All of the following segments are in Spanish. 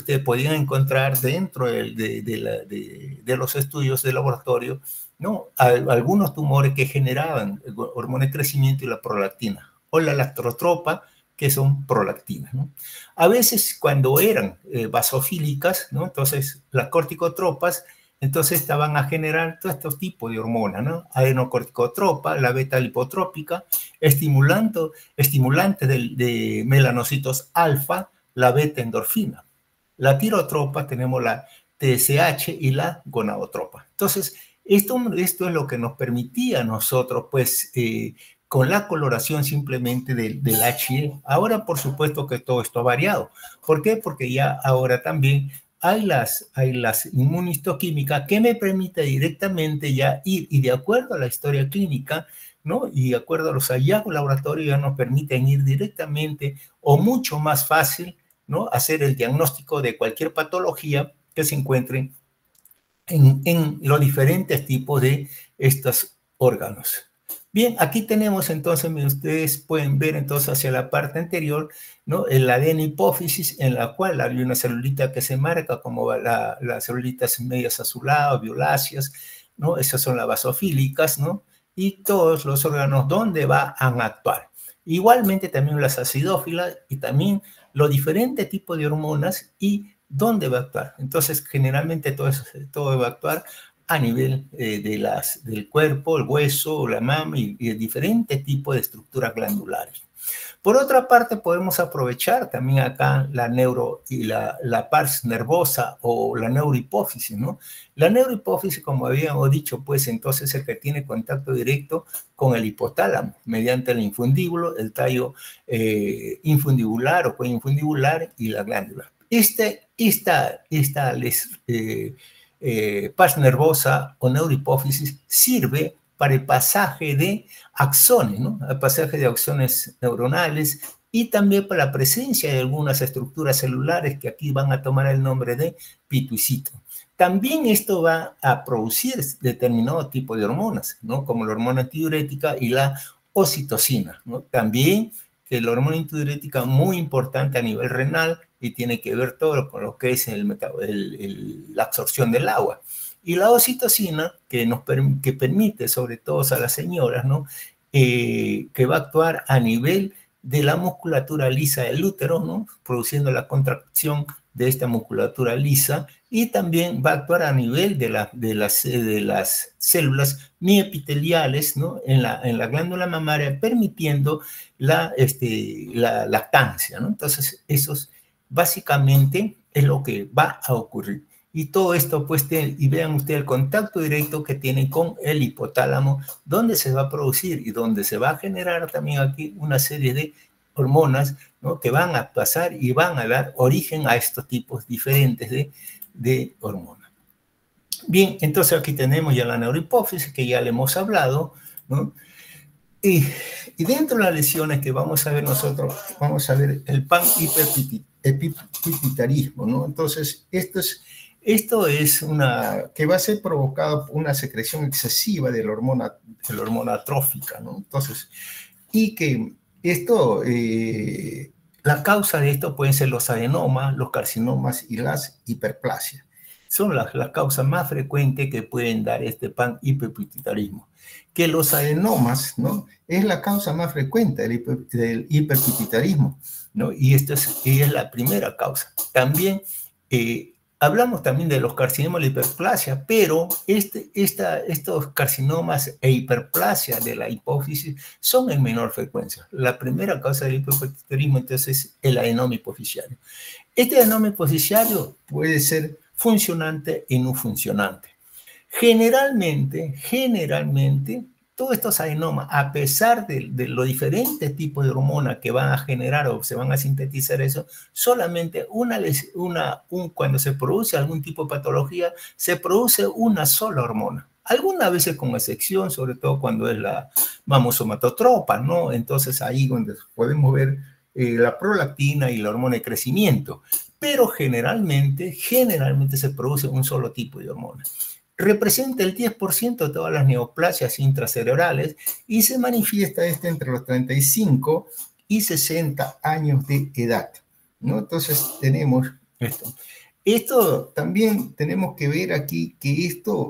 ustedes podían encontrar dentro de los estudios de laboratorio, ¿no? Algunos tumores que generaban hormona de crecimiento y la prolactina, o la lactotropa, que son prolactinas, ¿no? A veces cuando eran basofílicas, ¿no? Entonces las corticotropas, entonces estaban a generar todo este tipo de hormonas, ¿no? Adenocorticotropa, la beta-lipotrópica, estimulante de melanocitos alfa, la beta-endorfina. La tirotropa tenemos la TSH y la gonadotropa. Entonces, esto es lo que nos permitía a nosotros, pues, con la coloración simplemente del HE. Ahora, por supuesto que todo esto ha variado. ¿Por qué? Porque ya ahora también hay las inmunistoquímicas que me permite directamente ya ir, y de acuerdo a la historia clínica, ¿no? Y de acuerdo a los hallazgos laboratorios, ya nos permiten ir directamente o mucho más fácil, ¿no? Hacer el diagnóstico de cualquier patología que se encuentre en los diferentes tipos de estos órganos. Bien, aquí tenemos entonces, ustedes pueden ver entonces hacia la parte anterior, ¿no? El adenohipófisis, en la cual hay una celulita que se marca como las celulitas medias azuladas, violáceas, ¿no? Esas son las basofílicas, ¿no? Y todos los órganos donde van a actuar. Igualmente también las acidófilas y también los diferentes tipos de hormonas y dónde va a actuar. Entonces, generalmente todo va a actuar a nivel del cuerpo, el hueso, la mama y diferentes tipos de estructuras glandulares. Por otra parte, podemos aprovechar también acá la pars nervosa o la neurohipófisis, ¿no? La neurohipófisis, como habíamos dicho, pues entonces es el que tiene contacto directo con el hipotálamo mediante el infundíbulo, el tallo infundibular o cuello infundibular y la glándula. Pars nervosa o neurohipófisis sirve para el pasaje de axones, ¿no? El pasaje de axones neuronales y también para la presencia de algunas estructuras celulares que aquí van a tomar el nombre de pituicito. También esto va a producir determinado tipo de hormonas, ¿no? Como la hormona antidiurética y la oxitocina, ¿no? También que la hormona antidiurética muy importante a nivel renal y tiene que ver todo con lo que es la absorción del agua. Y la oxitocina, que permite, sobre todo a las señoras, ¿no? Que va a actuar a nivel de la musculatura lisa del útero, ¿no? Produciendo la contracción de esta musculatura lisa, y también va a actuar a nivel de las células miepiteliales, ¿no? en la glándula mamaria, permitiendo la lactancia, ¿no? Entonces, básicamente es lo que va a ocurrir. Y todo esto, pues, y vean ustedes el contacto directo que tiene con el hipotálamo, donde se va a producir y donde se va a generar también aquí una serie de hormonas, ¿no? Que van a pasar y van a dar origen a estos tipos diferentes de hormonas. Bien, entonces aquí tenemos ya la neurohipófisis, que ya le hemos hablado, ¿no? Y dentro de las lesiones que vamos a ver nosotros, vamos a ver el panhiperpituitarismo, ¿no? Entonces, esto es que va a ser provocado por una secreción excesiva de la hormona trófica, ¿no? Entonces, y que la causa de esto pueden ser los adenomas, los carcinomas y las hiperplasias. Son las causas más frecuentes que pueden dar este panhiperpituitarismo. Que los adenomas, ¿no? Es la causa más frecuente del hiperpituitarismo, ¿no? Y esta es la primera causa. También hablamos también de los carcinomas y la hiperplasia, pero estos carcinomas e hiperplasia de la hipófisis son en menor frecuencia. La primera causa del hiperpituitarismo, entonces, es el adenoma hipofisiario. Este adenoma hipofisiario puede ser funcionante y no funcionante. Generalmente, todos estos adenomas, a pesar de los diferentes tipos de hormonas que van a generar o se van a sintetizar eso, solamente cuando se produce algún tipo de patología, se produce una sola hormona. Algunas veces con excepción, sobre todo cuando es la somatotropa, ¿no? Entonces ahí donde podemos ver la prolactina y la hormona de crecimiento. Pero generalmente se produce un solo tipo de hormona. Representa el 10% de todas las neoplasias intracerebrales y se manifiesta entre los 35 y 60 años de edad, ¿no? Entonces tenemos Esto también tenemos que ver aquí que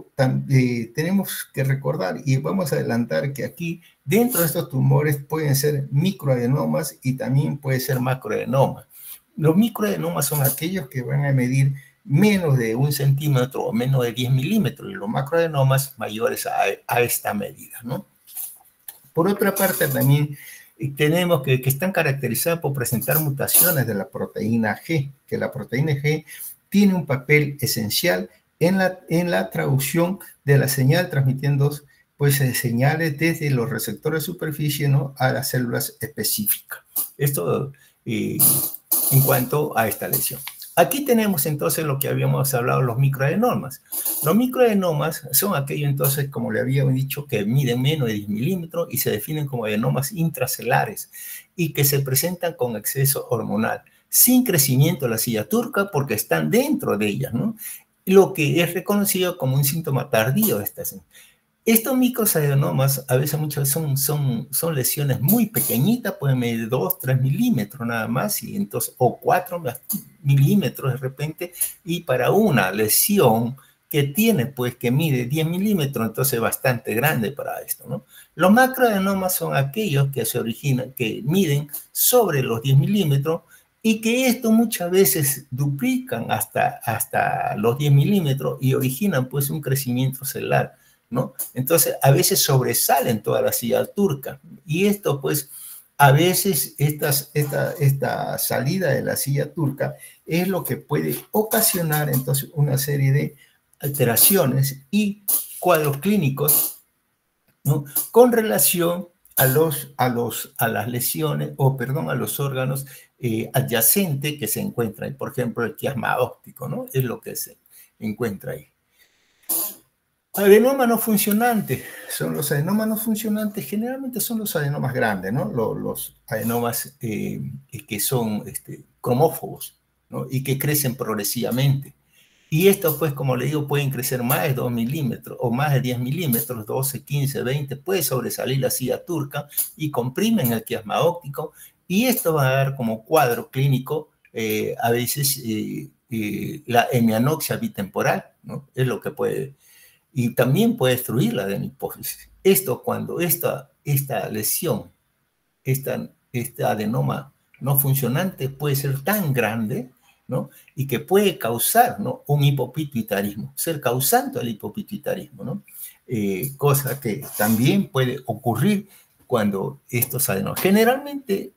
tenemos que recordar y vamos a adelantar que aquí dentro de estos tumores pueden ser microadenomas y también puede ser macroadenomas. Los microadenomas son aquellos que van a medir menos de 1 centímetro o menos de 10 milímetros y los macroadenomas mayores a esta medida, ¿no? Por otra parte, también tenemos que están caracterizadas por presentar mutaciones de la proteína G, que la proteína G tiene un papel esencial en la traducción de la señal, transmitiendo pues, señales desde los receptores de superficie, ¿no?, a las células específicas. Esto en cuanto a esta lesión. Aquí tenemos entonces lo que habíamos hablado, los microadenomas. Los microadenomas son aquellos entonces, como le había dicho, que miden menos de 10 milímetros y se definen como adenomas intracelulares y que se presentan con exceso hormonal, sin crecimiento de la silla turca porque están dentro de ellas, ¿no? Lo que es reconocido como un síntoma tardío de estas. Estos microadenomas a veces muchas veces son lesiones muy pequeñitas, pueden medir 2, 3 milímetros nada más, y entonces, o 4 milímetros de repente, y para una lesión que tiene, pues, que mide 10 milímetros, entonces es bastante grande para esto, ¿no? Los macroadenomas son aquellos que se originan, que miden sobre los 10 milímetros, y que esto muchas veces duplican hasta los 10 milímetros y originan, pues, un crecimiento celular, ¿no? Entonces, a veces sobresalen toda la silla turca. Y esto, pues, a veces esta salida de la silla turca es lo que puede ocasionar, entonces, una serie de alteraciones y cuadros clínicos, ¿no?, con relación a las lesiones, a los órganos adyacentes que se encuentran. Por ejemplo, el quiasma óptico, ¿no?, es lo que se encuentra ahí. Adenoma no funcionante. Son los adenomas no funcionantes, generalmente son los adenomas grandes, ¿no? Los adenomas que son cromófobos, ¿no?, y que crecen progresivamente. Y estos, pues, como le digo, pueden crecer más de 2 milímetros o más de 10 milímetros, 12, 15, 20, puede sobresalir la silla turca y comprimen el quiasma óptico. Y esto va a dar como cuadro clínico a veces la hemianopsia bitemporal, ¿no? Es lo que puede. Y también puede destruir la adenopófisis. Esto cuando esta lesión, este adenoma no funcionante puede ser tan grande, ¿no?, y que puede causar, ¿no?, un hipopituitarismo, ser causante del hipopituitarismo, ¿no? Cosa que también puede ocurrir cuando estos adenomas, generalmente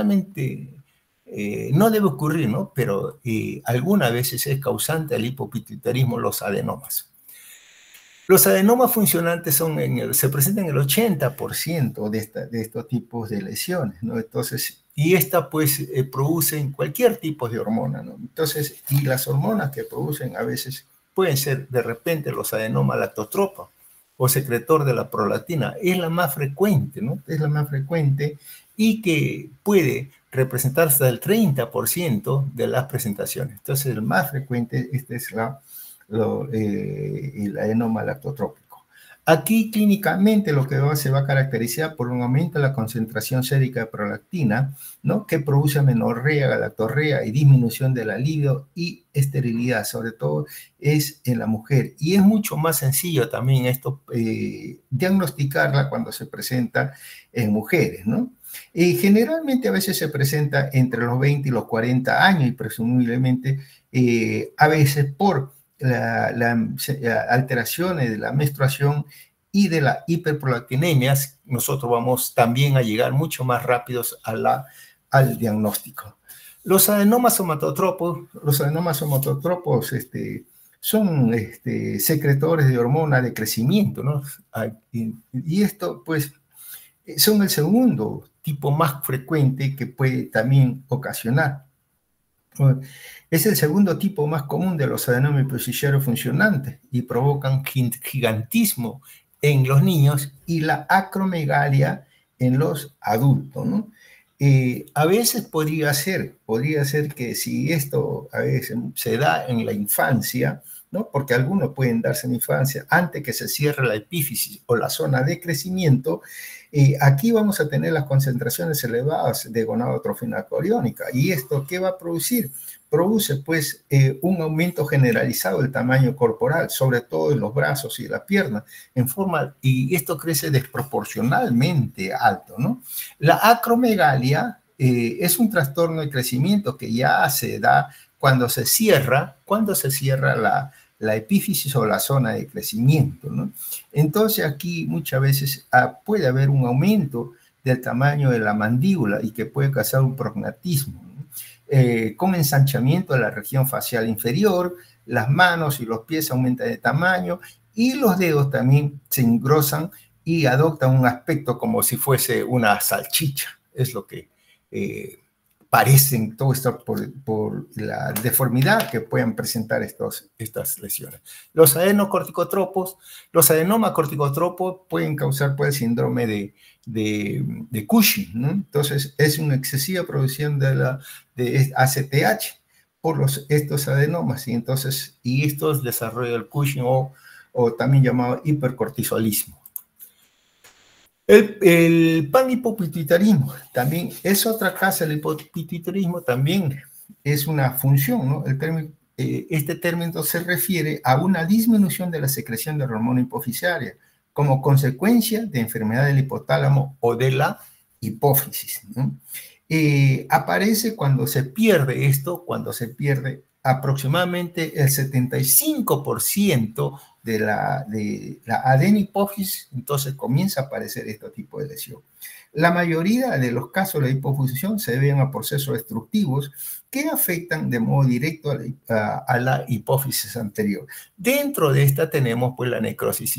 no debe ocurrir, ¿no?, pero algunas veces es causante del hipopituitarismo los adenomas. Los adenomas funcionantes se presentan en el 80% de estos tipos de lesiones, ¿no? Entonces, y esta, pues, producen cualquier tipo de hormona, ¿no? Entonces, y las hormonas que producen a veces pueden ser, de repente, los adenomas lactotropa o secretor de la prolactina. Es la más frecuente, ¿no? Es la más frecuente y que puede representar hasta el 30% de las presentaciones. Entonces, el más frecuente, es el adenoma lactotrópico. Aquí clínicamente lo que se va a caracterizar por un aumento de la concentración sérica de prolactina, ¿no?, que produce amenorrea, galactorrea y disminución de la libido y esterilidad, sobre todo es en la mujer. Y es mucho más sencillo también esto diagnosticarla cuando se presenta en mujeres, ¿no? Generalmente a veces se presenta entre los 20 y los 40 años y presumiblemente a veces por alteraciones de la menstruación y de la hiperprolactinemia, nosotros vamos también a llegar mucho más rápidos al diagnóstico. Los adenomas somatotropos son secretores de hormona de crecimiento, ¿no? Y esto, pues, son el segundo tipo más frecuente que puede también ocasionar. Es el segundo tipo más común de los adenomas hipoficiarios funcionantes y provocan gigantismo en los niños y la acromegalia en los adultos, ¿no? A veces podría ser que si esto a veces se da en la infancia, ¿no?, porque algunos pueden darse en la infancia antes que se cierre la epífisis o la zona de crecimiento, aquí vamos a tener las concentraciones elevadas de gonadotrofina coriónica. ¿Y esto qué va a producir? produce pues un aumento generalizado del tamaño corporal, sobre todo en los brazos y la pierna, y esto crece desproporcionalmente alto, ¿no? La acromegalia es un trastorno de crecimiento que ya se da cuando se cierra la epífisis o la zona de crecimiento, ¿no? Entonces aquí muchas veces puede haber un aumento del tamaño de la mandíbula y que puede causar un prognatismo, ¿no? Con ensanchamiento de la región facial inferior, las manos y los pies aumentan de tamaño y los dedos también se engrosan y adoptan un aspecto como si fuese una salchicha. Es lo que parecen todo esto por la deformidad que puedan presentar estas lesiones. Los adenocorticotropos, los adenomacorticotropos pueden causar pues, síndrome de Cushing, ¿no? Entonces, es una excesiva producción de ACTH por estos adenomas, y estos desarrollan el Cushing o también llamado hipercortisolismo. El panhipopituitarismo también es otra causa. El hipopituitarismo también es una función, ¿no? Este término se refiere a una disminución de la secreción de la hormona hipofisiaria como consecuencia de enfermedad del hipotálamo o de la hipófisis, ¿no? Aparece cuando se pierde aproximadamente el 75% de la adenihipófisis, entonces comienza a aparecer este tipo de lesión. La mayoría de los casos de la hipofusión se deben a procesos destructivos que afectan de modo directo a la hipófisis anterior. Dentro de esta tenemos pues la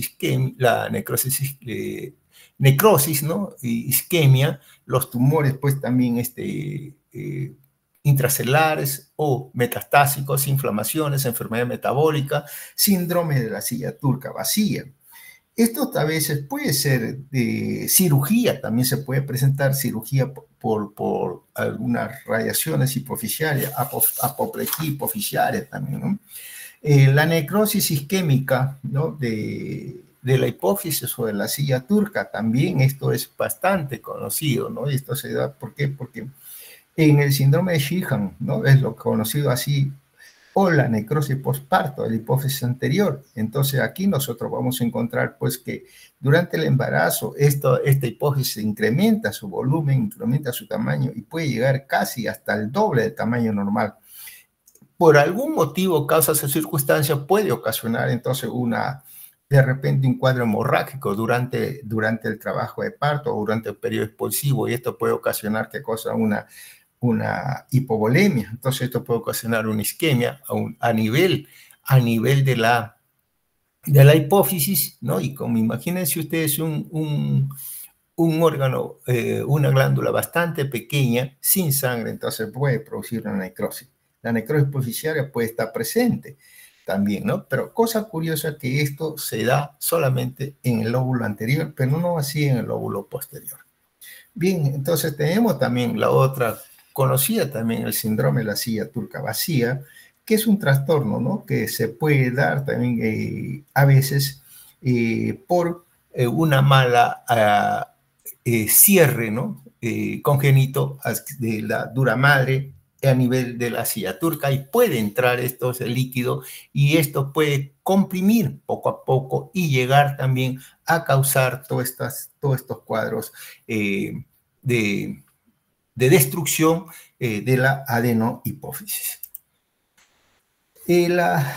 necrosis, ¿no? Isquemia, los tumores pues también intracelulares o metastásicos, inflamaciones, enfermedad metabólica, síndrome de la silla turca vacía. Esto a veces puede ser cirugía, también se puede presentar cirugía por algunas radiaciones hipofisiarias, apoplejía hipofisiaria también, ¿no? La necrosis isquémica, ¿no? de la hipófisis o de la silla turca, también esto es bastante conocido, ¿no? Y esto se da, ¿por qué? Porque en el síndrome de Sheehan, ¿no? Es lo conocido así, o la necrosis postparto de la hipófisis anterior. Entonces aquí nosotros vamos a encontrar pues que durante el embarazo esta hipófisis incrementa su volumen, incrementa su tamaño y puede llegar casi hasta el doble del tamaño normal. Por algún motivo, causas o circunstancias puede ocasionar entonces de repente un cuadro hemorrágico durante el trabajo de parto o durante el periodo expulsivo, y esto puede ocasionar ¿qué cosa? Una hipovolemia. Entonces esto puede ocasionar una isquemia a nivel de la hipófisis, ¿no? Y como imagínense ustedes un órgano, una glándula bastante pequeña, sin sangre, entonces puede producir una necrosis. La necrosis hipofisiaria puede estar presente también, ¿no? Pero cosa curiosa que esto se da solamente en el lóbulo anterior, pero no así en el lóbulo posterior. Bien, entonces tenemos también la otra conocida también, el síndrome de la silla turca vacía, que es un trastorno, ¿no? Que se puede dar también a veces por una mala cierre, ¿no? Congénito de la dura madre a nivel de la silla turca, y puede entrar el líquido, y esto puede comprimir poco a poco y llegar también a causar todos estos cuadros de destrucción de la adenohipófisis. El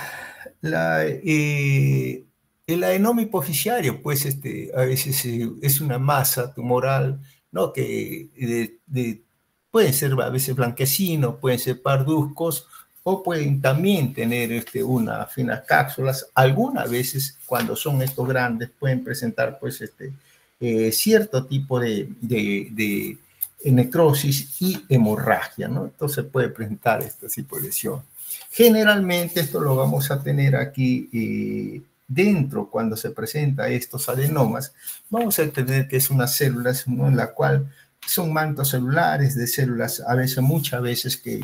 adenoma hipoficiario, pues a veces es una masa tumoral, ¿no? Que pueden ser a veces blanquecinos, pueden ser parduzcos, o pueden también tener unas finas cápsulas. Algunas veces, cuando son estos grandes, pueden presentar pues cierto tipo de necrosis y hemorragia, ¿no? Entonces puede presentar este tipo de lesión. Generalmente esto lo vamos a tener aquí dentro, cuando se presenta estos adenomas, vamos a tener que es unas células, ¿no? En la cual son mantos celulares de células, muchas veces que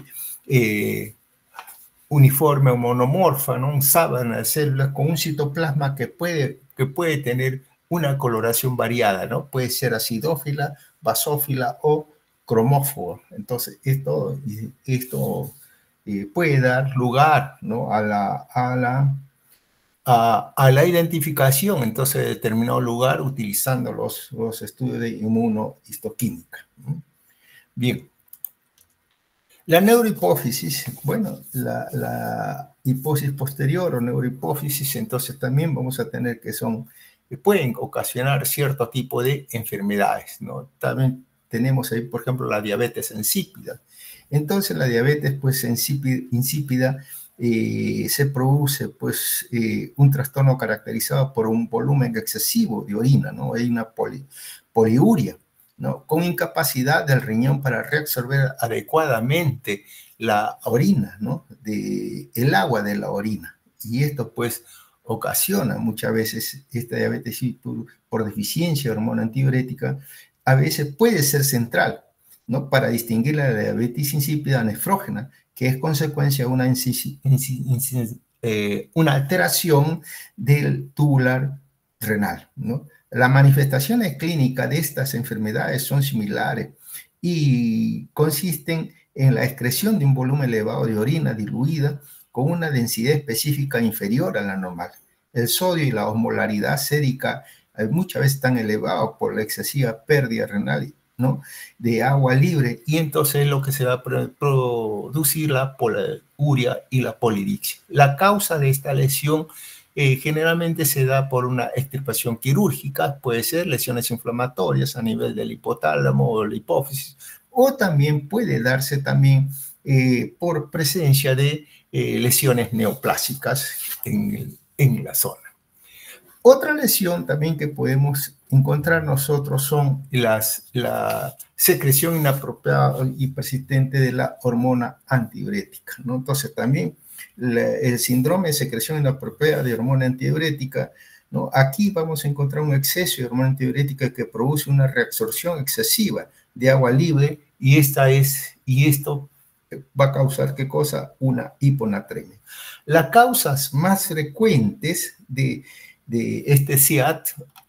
uniforme o monomorfa, ¿no? Un sábana de células con un citoplasma que puede tener una coloración variada, ¿no? Puede ser acidófila, basófila o cromófoba. Entonces, esto puede dar lugar, ¿no?, a la identificación, entonces, de determinado lugar utilizando los estudios de inmunohistoquímica. Bien. La neurohipófisis, bueno, la hipófisis posterior o neurohipófisis, entonces también vamos a tener que pueden ocasionar cierto tipo de enfermedades, ¿no? También tenemos ahí, por ejemplo, la diabetes insípida. Entonces, la diabetes, pues, insípida, se produce, pues, un trastorno caracterizado por un volumen excesivo de orina, ¿no? Hay una poliuria, ¿no?, con incapacidad del riñón para reabsorber adecuadamente la orina, ¿no?, el agua de la orina. Y esto, pues, ocasiona muchas veces esta diabetes por deficiencia de hormona antidiurética. A veces puede ser central, ¿no?, para distinguir la diabetes insípida nefrógena, que es consecuencia de una alteración del tubular renal, ¿no? Las manifestaciones clínicas de estas enfermedades son similares y consisten en la excreción de un volumen elevado de orina diluida con una densidad específica inferior a la normal. El sodio y la osmolaridad sérica muchas veces están elevados por la excesiva pérdida renal, ¿no?, de agua libre, y entonces lo que se va a producir la poliuria y la polidipsia. La causa de esta lesión generalmente se da por una extirpación quirúrgica, puede ser lesiones inflamatorias a nivel del hipotálamo o la hipófisis, o también puede darse también por presencia de lesiones neoplásicas en la zona. Otra lesión también que podemos encontrar nosotros son la secreción inapropiada y persistente de la hormona antidiurética, ¿no? Entonces también el síndrome de secreción inapropiada de hormona antidiurética, ¿no?, aquí vamos a encontrar un exceso de hormona antidiurética que produce una reabsorción excesiva de agua libre, y esto va a causar, ¿qué cosa? Una hiponatremia. Las causas más frecuentes de este SIAD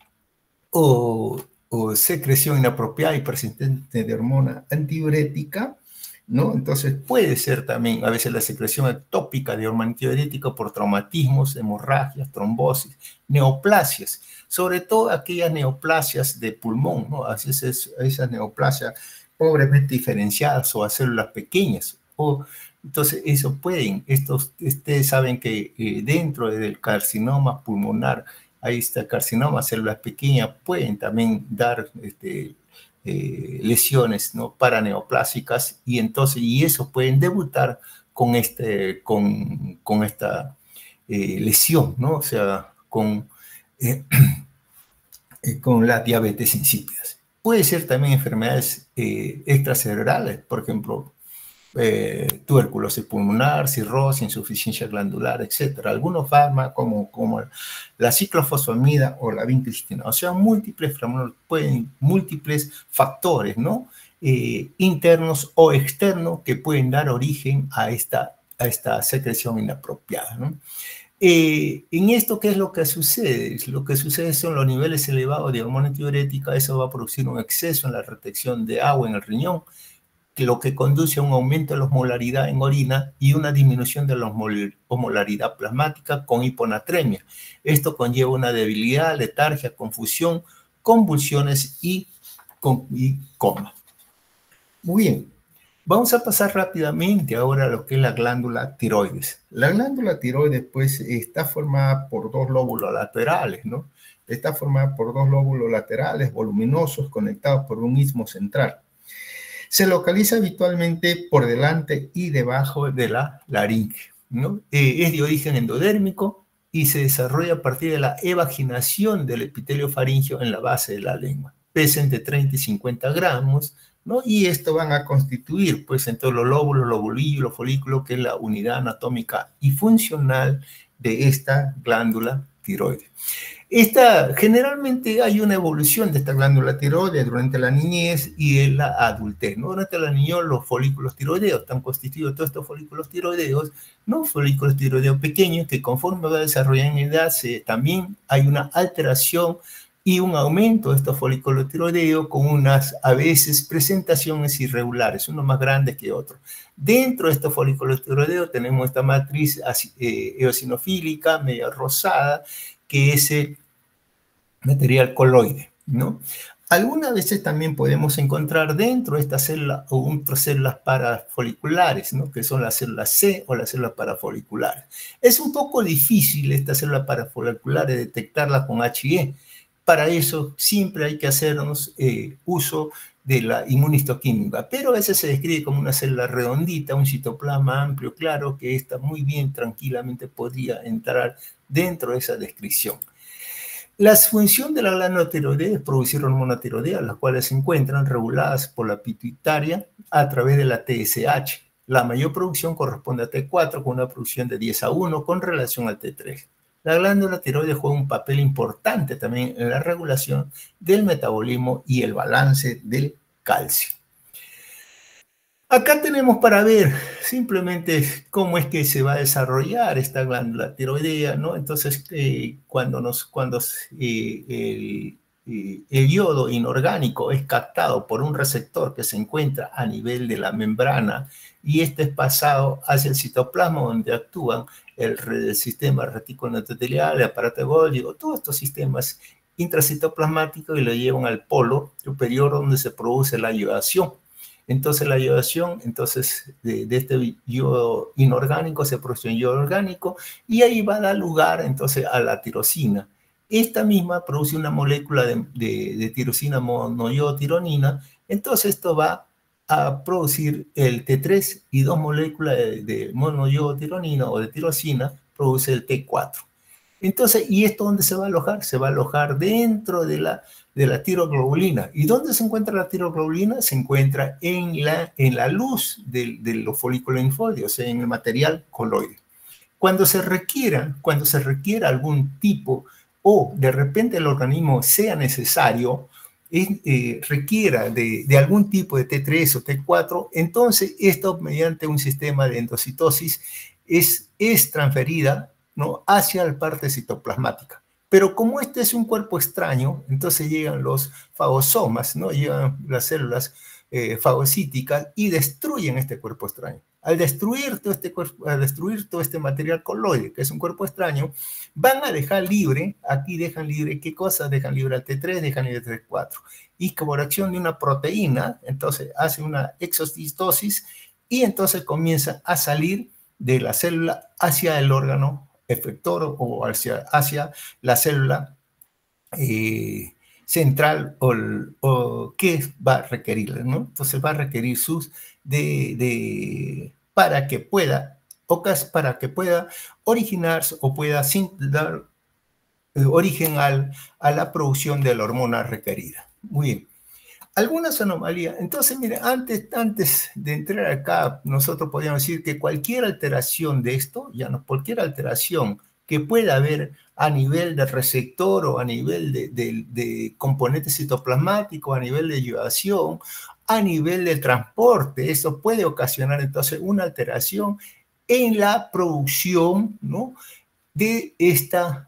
o secreción inapropiada y persistente de hormona antidiurética, ¿no? Entonces puede ser también a veces la secreción ectópica de hormona antidiurética por traumatismos, hemorragias, trombosis, neoplasias, sobre todo aquellas neoplasias de pulmón, ¿no? A veces esas neoplasias pobremente diferenciadas o a células pequeñas. Entonces eso ustedes saben que dentro del carcinoma pulmonar, ahí está carcinoma, células pequeñas, pueden también dar lesiones, ¿no?, paraneoplásicas, y eso pueden debutar con esta lesión, ¿no?, o sea, con las diabetes insípidas. Puede ser también enfermedades extracerebrales, por ejemplo, tuberculosis pulmonar, cirrosis, insuficiencia glandular, etc. Algunos fármacos como la ciclofosfamida o la vincristina. O sea, múltiples factores, ¿no?, internos o externos que pueden dar origen a esta secreción inapropiada, ¿no? En esto, ¿qué es lo que sucede? Lo que sucede son los niveles elevados de hormona antidiurética. Eso va a producir un exceso en la retención de agua en el riñón, lo que conduce a un aumento de la osmolaridad en orina y una disminución de la osmolaridad plasmática con hiponatremia. Esto conlleva una debilidad, letargia, confusión, convulsiones y coma. Muy bien, vamos a pasar rápidamente ahora a lo que es la glándula tiroides. La glándula tiroides, pues, está formada por dos lóbulos laterales, ¿no? Está formada por dos lóbulos laterales voluminosos conectados por un istmo central. Se localiza habitualmente por delante y debajo de la laringe, ¿no? Es de origen endodérmico y se desarrolla a partir de la evaginación del epitelio faríngeo en la base de la lengua. Pesa entre 30 y 50 gramos, ¿no? Y esto van a constituir, pues, entre los lóbulos, lobulillos, los folículos, que es la unidad anatómica y funcional de esta glándula tiroides. Generalmente hay una evolución de esta glándula tiroides durante la niñez y en la adultez, ¿no? Durante la niñez los folículos tiroideos están constituidos, todos estos folículos tiroideos, ¿no? Folículos tiroideos pequeños que conforme va desarrollando en edad, también hay una alteración y un aumento de estos folículos tiroideos con unas, a veces, presentaciones irregulares, uno más grande que otro. Dentro de estos folículos tiroideos tenemos esta matriz eosinofílica, media rosada, que es el material coloide, ¿no? Algunas veces también podemos encontrar dentro de esta célula otras células parafoliculares, ¿no? Que son las células C o las células parafoliculares. Es un poco difícil esta célula parafoliculares de detectarla con HIE. Para eso siempre hay que hacernos uso de la inmunistoquímica, pero a veces se describe como una célula redondita, un citoplasma amplio, claro, que esta muy bien, tranquilamente podría entrar dentro de esa descripción. La función de la glándula tiroidea es producir hormona tiroidea, las cuales se encuentran reguladas por la pituitaria a través de la TSH. La mayor producción corresponde a T4 con una producción de 10:1 con relación al T3. La glándula tiroides juega un papel importante también en la regulación del metabolismo y el balance del calcio. Acá tenemos para ver simplemente cómo es que se va a desarrollar esta glándula tiroidea, ¿no? Entonces, cuando el yodo inorgánico es captado por un receptor que se encuentra a nivel de la membrana y este es pasado hacia el citoplasma donde actúan el sistema retículo endotelial, el aparato de Golgi, todos estos sistemas intracitoplasmáticos y lo llevan al polo superior donde se produce la iodación. Entonces la iodación, de este yodo inorgánico se produce un yodo orgánico y ahí va a dar lugar entonces a la tirosina. Esta misma produce una molécula de tirosina monoyodotironina, entonces esto va a producir el T3 y dos moléculas de monoyodotironina o de tirosina produce el T4. Entonces, ¿y esto dónde se va a alojar? Se va a alojar dentro de la tiroglobulina. ¿Y dónde se encuentra la tiroglobulina? Se encuentra en la luz de los folículos linfóides, o sea, en el material coloide. Cuando se requiera algún tipo o de repente el organismo sea necesario, requiera de algún tipo de T3 o T4, entonces esto mediante un sistema de endocitosis es transferida, ¿no?, hacia la parte citoplasmática. Pero como este es un cuerpo extraño, entonces llegan los fagosomas, ¿no? Llegan las células fagocíticas y destruyen este cuerpo extraño. Al destruir todo este material coloide, que es un cuerpo extraño, van a dejar libre, aquí dejan libre, ¿qué cosa? Dejan libre al T3, dejan libre al T4. Y por acción de una proteína, entonces hace una exocistosis y entonces comienza a salir de la célula hacia el órgano efector o hacia la célula central o que va a requerir, ¿no? Entonces va a requerir para que pueda originarse o pueda dar origen a la producción de la hormona requerida. Muy bien. Algunas anomalías. Entonces, mire, antes de entrar acá, nosotros podríamos decir que cualquier alteración de esto, cualquier alteración que pueda haber a nivel de receptor o a nivel de componente citoplasmático, a nivel de iodación, a nivel de transporte, eso puede ocasionar entonces una alteración en la producción, ¿no?, de esta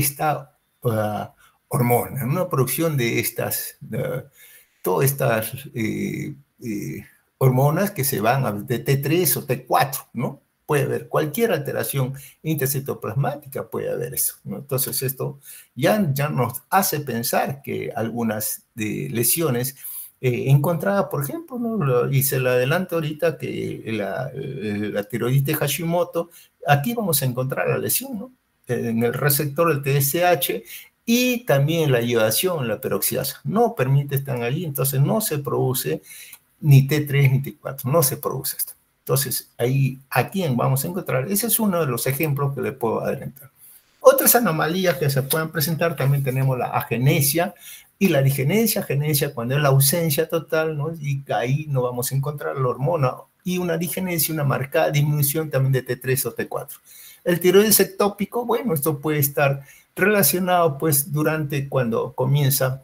hormona, una producción de todas estas hormonas que se van de T3 o T4, ¿no? Puede haber cualquier alteración intercitoplasmática, puede haber eso, ¿no? Entonces esto ya nos hace pensar que algunas lesiones encontradas, por ejemplo, ¿no?, y se la adelanto ahorita, que la tiroiditis Hashimoto, aquí vamos a encontrar la lesión, ¿no?, en el receptor del TSH, y también la iodación, la peroxidasa, no permite estar allí, entonces no se produce ni T3 ni T4, no se produce esto. Entonces, ahí, ¿a quién vamos a encontrar? Ese es uno de los ejemplos que le puedo adelantar. Otras anomalías que se pueden presentar, también tenemos la agenesia y la digenesia. Agenesia cuando es la ausencia total, ¿no?, y ahí no vamos a encontrar la hormona, y una digenesia, una marcada disminución también de T3 o T4. El tiroides ectópico, bueno, esto puede estar relacionado pues cuando comienza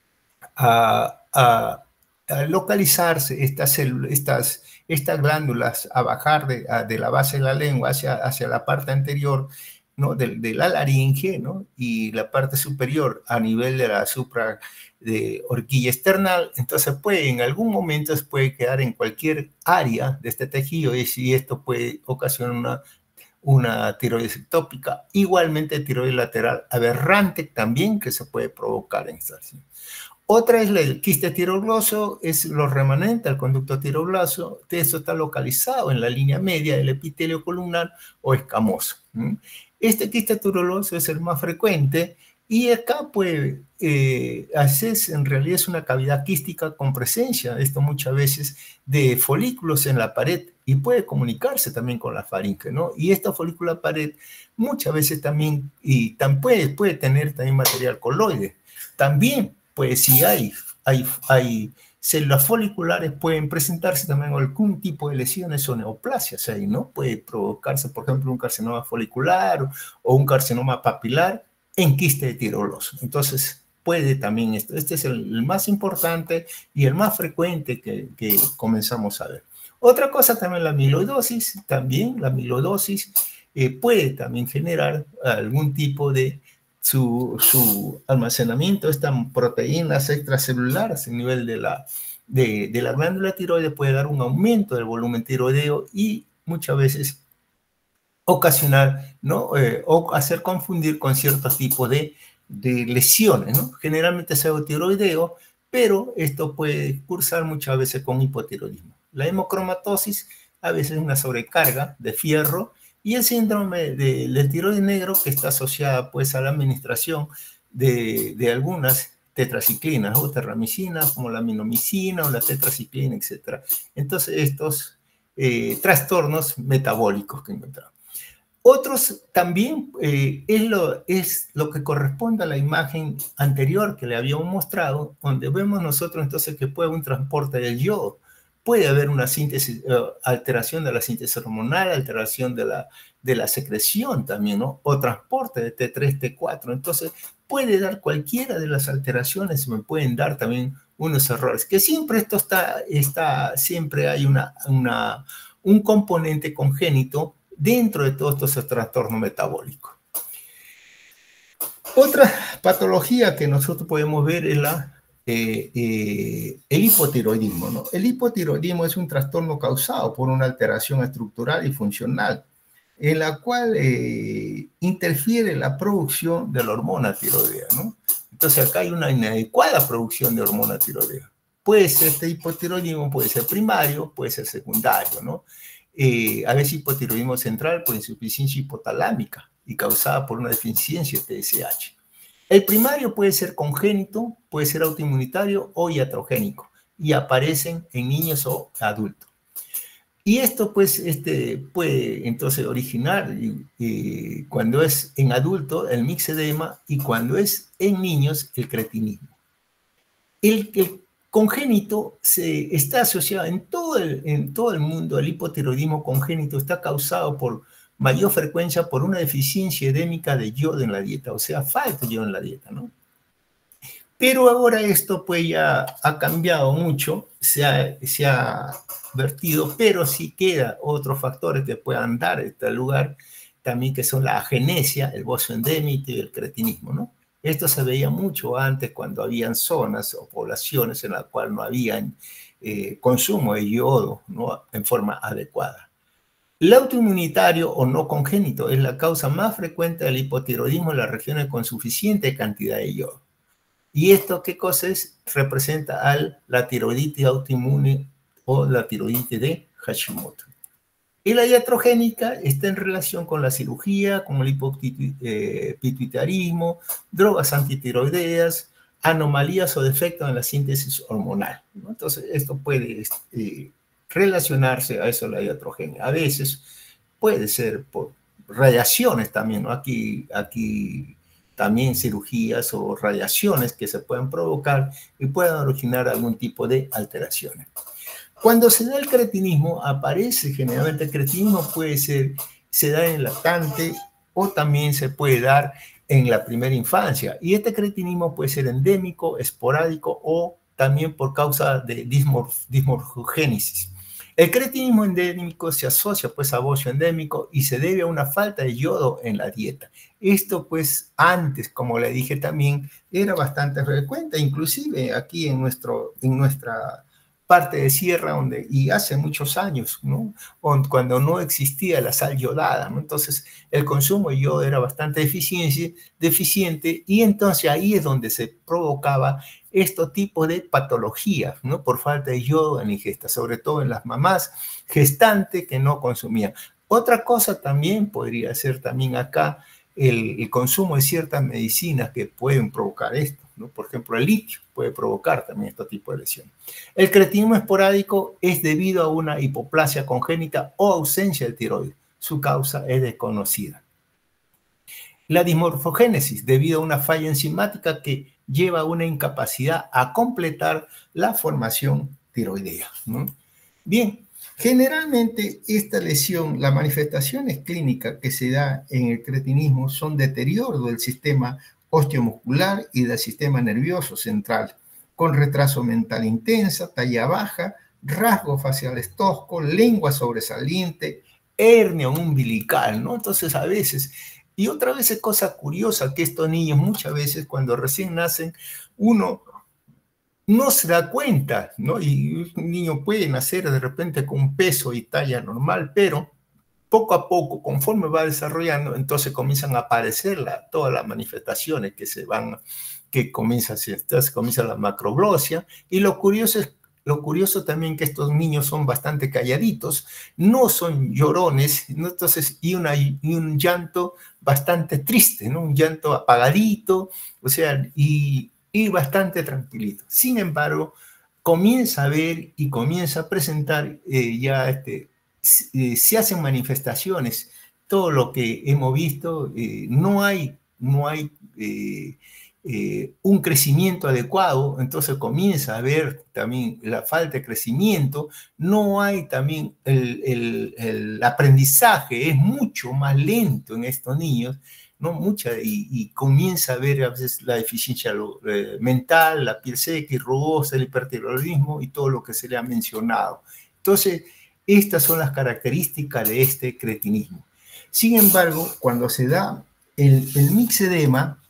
a localizarse estas glándulas, a bajar de la base de la lengua hacia la parte anterior, ¿no? de la laringe, ¿no? Y la parte superior a nivel de la de horquilla external, entonces en algún momento puede quedar en cualquier área de este tejido y si esto puede ocasionar una tiroides ectópica, igualmente tiroides lateral aberrante también que se puede provocar en esta situación. Otra es el quiste tirogloso, es lo remanente al conducto tirogloso. Esto está localizado en la línea media del epitelio columnar o escamoso. Este quiste tirogloso es el más frecuente y acá puede hacerse, en realidad es una cavidad quística con presencia, esto muchas veces, de folículos en la pared y puede comunicarse también con la faringe, ¿no? Y esta folícula pared muchas veces también, puede tener también material coloide. También, pues si hay células foliculares, pueden presentarse también algún tipo de lesiones o neoplasias ahí, ¿no? Puede provocarse, por ejemplo, un carcinoma folicular o un carcinoma papilar en quiste de tirogloso. Entonces, puede también esto. Este es el más importante y el más frecuente que comenzamos a ver. Otra cosa también la amiloidosis, puede también generar algún tipo de su almacenamiento de estas proteínas extracelulares a nivel de la glándula tiroides puede dar un aumento del volumen tiroideo y muchas veces ocasionar, ¿no? O hacer confundir con ciertos tipos de lesiones, ¿no? Generalmente es tiroideo, pero esto puede cursar muchas veces con hipotiroidismo. La hemocromatosis a veces es una sobrecarga de fierro y el síndrome del tiroides negro que está asociada pues a la administración de algunas tetraciclinas o terramicinas como la minomicina o la tetraciclina, etc. Entonces estos trastornos metabólicos que encontramos. Otros también es lo que corresponde a la imagen anterior que le habíamos mostrado, donde vemos nosotros entonces que puede haber un transporte del yodo, puede haber una síntesis, alteración de la síntesis hormonal, alteración de la secreción también, ¿no? O transporte de T3, T4. Entonces, puede dar cualquiera de las alteraciones, me pueden dar también unos errores, que siempre esto siempre hay un componente congénito dentro de todos estos trastornos metabólicos. Otra patología que nosotros podemos ver es el hipotiroidismo, ¿no? El hipotiroidismo es un trastorno causado por una alteración estructural y funcional en la cual interfiere la producción de la hormona tiroidea, ¿no? Entonces acá hay una inadecuada producción de hormona tiroidea. Puede ser este hipotiroidismo, puede ser primario, puede ser secundario, ¿no? A veces hipotiroidismo central por insuficiencia hipotalámica y causada por una deficiencia de TSH. El primario puede ser congénito, puede ser autoinmunitario o iatrogénico y aparecen en niños o adultos. Y esto pues puede entonces originar cuando es en adulto el mixedema y cuando es en niños el cretinismo. El congénito está asociado en todo el mundo, el hipotiroidismo congénito está causado por mayor frecuencia por una deficiencia edémica de yodo en la dieta, o sea, falta yodo en la dieta, ¿no? Pero ahora esto pues ya ha cambiado mucho, se ha vertido, pero sí queda otros factores que puedan dar este lugar, también que son la agenesia, el bocio endémico y el cretinismo, ¿no? Esto se veía mucho antes cuando habían zonas o poblaciones en las cuales no habían consumo de yodo, ¿no? En forma adecuada. El autoinmunitario o no congénito es la causa más frecuente del hipotiroidismo en las regiones con suficiente cantidad de yodo. ¿Y esto qué cosa es? Representa la tiroiditis autoinmune o la tiroiditis de Hashimoto. Y la iatrogénica está en relación con la cirugía, con el hipopituitarismo, drogas antitiroideas, anomalías o defectos en la síntesis hormonal, ¿no? Entonces, esto puede relacionarse a eso, la iatrogenia. A veces puede ser por radiaciones también, ¿no? Aquí también cirugías o radiaciones que se pueden provocar y pueden originar algún tipo de alteraciones. Cuando se da el cretinismo, aparece generalmente el cretinismo se da en lactante o también se puede dar en la primera infancia. Y este cretinismo puede ser endémico, esporádico o también por causa de dismorfogénesis. El cretinismo endémico se asocia pues a bocio endémico y se debe a una falta de yodo en la dieta. Esto pues antes, como le dije también, era bastante frecuente, inclusive aquí en nuestra parte de sierra, y hace muchos años, ¿no? Cuando no existía la sal yodada, ¿no? Entonces el consumo de yodo era bastante deficiente y entonces ahí es donde se provocaba este tipo de patologías, ¿no? Por falta de yodo en la ingesta, sobre todo en las mamás gestantes que no consumían. Otra cosa también podría ser también acá el consumo de ciertas medicinas que pueden provocar esto, ¿no? Por ejemplo, el litio puede provocar también este tipo de lesión. El cretinismo esporádico es debido a una hipoplasia congénita o ausencia de tiroides. Su causa es desconocida. La dismorfogénesis, debido a una falla enzimática que lleva a una incapacidad a completar la formación tiroidea, ¿no? Bien, generalmente esta lesión, las manifestaciones clínicas que se da en el cretinismo son deterioro del sistema osteomuscular y del sistema nervioso central, con retraso mental intensa, talla baja, rasgos faciales toscos, lengua sobresaliente, hernia umbilical, ¿no? Entonces a veces, y otra vez es cosa curiosa que estos niños muchas veces cuando recién nacen, uno no se da cuenta, ¿no? Y un niño puede nacer de repente con un peso y talla normal, pero poco a poco, conforme va desarrollando, entonces comienzan a aparecer todas las manifestaciones que comienza así. Entonces comienza la macroglosia, y lo curioso también que estos niños son bastante calladitos, no son llorones, ¿no? Entonces, y un llanto bastante triste, ¿no? Un llanto apagadito, o sea, y bastante tranquilito. Sin embargo, comienza a ver y comienza a presentar se hacen manifestaciones, todo lo que hemos visto, no hay un crecimiento adecuado, entonces comienza a haber también la falta de crecimiento, no hay también el aprendizaje, es mucho más lento en estos niños, ¿no? Y comienza a haber a veces la deficiencia mental, la piel seca y rugosa, el hipertiroidismo y todo lo que se le ha mencionado. Entonces, estas son las características de este cretinismo. Sin embargo, cuando se da el mixedema,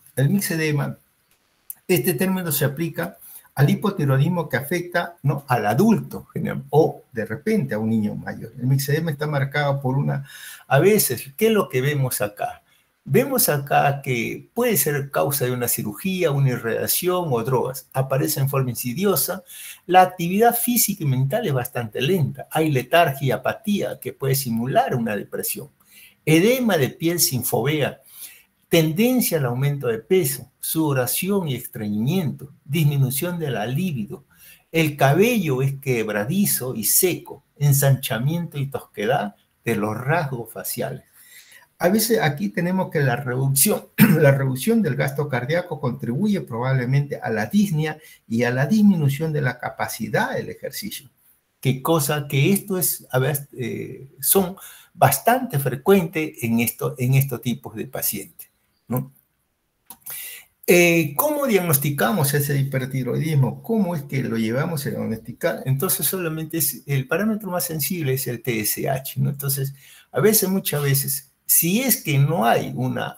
este término se aplica al hipotiroidismo que afecta, ¿no?, al adulto o de repente a un niño mayor. El mixedema está marcado por a veces, ¿qué es lo que vemos acá? Vemos acá que puede ser causa de una cirugía, una irradiación o drogas. Aparece en forma insidiosa. La actividad física y mental es bastante lenta. Hay letargia y apatía que puede simular una depresión. Edema de piel sin fovea. Tendencia al aumento de peso, sudoración y estreñimiento, disminución de la libido. El cabello es quebradizo y seco, ensanchamiento y tosquedad de los rasgos faciales. A veces aquí tenemos que la reducción del gasto cardíaco contribuye probablemente a la disnea y a la disminución de la capacidad del ejercicio. Qué cosa que son bastante frecuentes en estos tipos de pacientes, ¿no? ¿Cómo diagnosticamos ese hipertiroidismo? ¿Cómo es que lo llevamos a diagnosticar? Entonces, solamente el parámetro más sensible es el TSH, ¿no? Entonces, muchas veces, si es que no hay una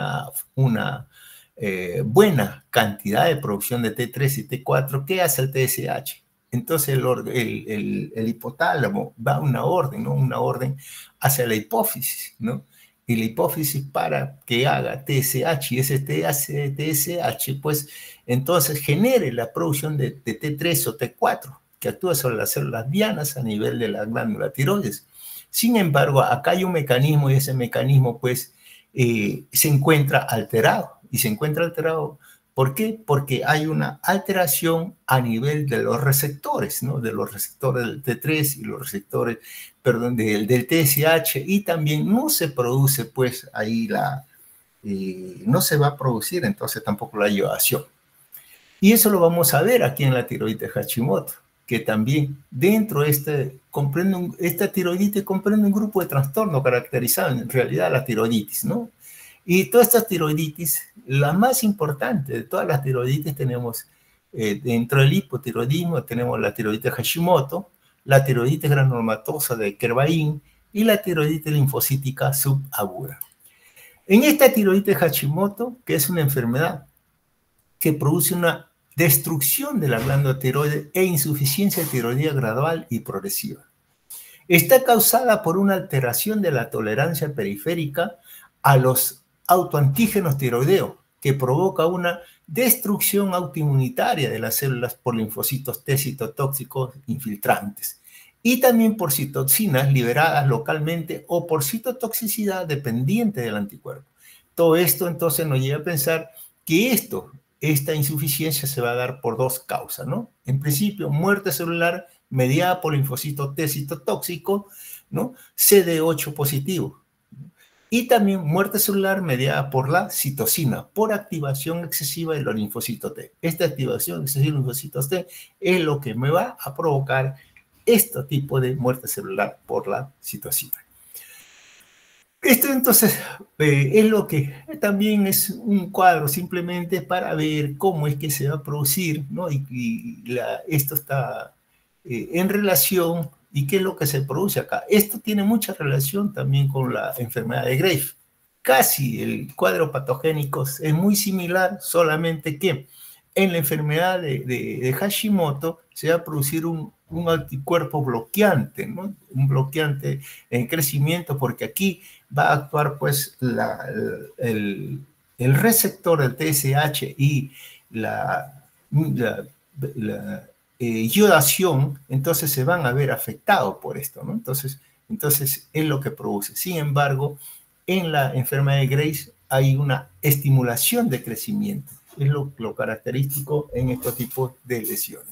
buena cantidad de producción de T3 y T4, ¿qué hace el TSH? Entonces, el hipotálamo va a una orden, ¿no? Una orden hacia la hipófisis, ¿no? Y la hipófisis para que haga TSH y ese TSH, pues entonces genere la producción de T3 o T4, que actúa sobre las células dianas a nivel de la glándula tiroides. Sin embargo, acá hay un mecanismo y ese mecanismo pues se encuentra alterado. Y se encuentra alterado, ¿por qué? Porque hay una alteración a nivel de los receptores, ¿no? De los receptores del T3 y los receptores, perdón, del TSH, y también no se produce, pues, ahí no se va a producir entonces tampoco la iodación. Y eso lo vamos a ver aquí en la tiroides de Hashimoto, que también dentro de esta tiroiditis comprende un grupo de trastornos caracterizados en realidad la tiroiditis, ¿no? Y todas estas tiroiditis, la más importante de todas las tiroiditis tenemos, dentro del hipotiroidismo tenemos la tiroides de Hashimoto, la tiroiditis granulomatosa de Kervain y la tiroiditis linfocítica subaguda. En esta tiroiditis Hashimoto, que es una enfermedad que produce una destrucción de la glándula tiroides e insuficiencia tiroidea gradual y progresiva. Está causada por una alteración de la tolerancia periférica a los autoantígenos tiroideos, que provoca una destrucción autoinmunitaria de las células por linfocitos T citotóxicos infiltrantes y también por citoxinas liberadas localmente o por citotoxicidad dependiente del anticuerpo. Todo esto entonces nos lleva a pensar que esta insuficiencia se va a dar por dos causas, ¿no? En principio, muerte celular mediada por linfocito T citotóxico, ¿no? CD8 positivo. Y también muerte celular mediada por la citocina, por activación excesiva de los linfocitos T. Esta activación excesiva de los linfocitos T es lo que me va a provocar este tipo de muerte celular por la citocina. Esto entonces es lo que también es un cuadro simplemente para ver cómo es que se va a producir, ¿no? Esto está en relación y qué es lo que se produce acá. Esto tiene mucha relación también con la enfermedad de Graves. Casi el cuadro patogénico es muy similar, solamente que en la enfermedad de Hashimoto se va a producir un anticuerpo bloqueante, ¿no? Un bloqueante en crecimiento, porque aquí va a actuar pues el receptor del TSH y la iodación, entonces se van a ver afectados por esto, ¿no? Entonces es lo que produce. Sin embargo, en la enfermedad de Graves hay una estimulación de crecimiento. Es lo característico en estos tipos de lesiones.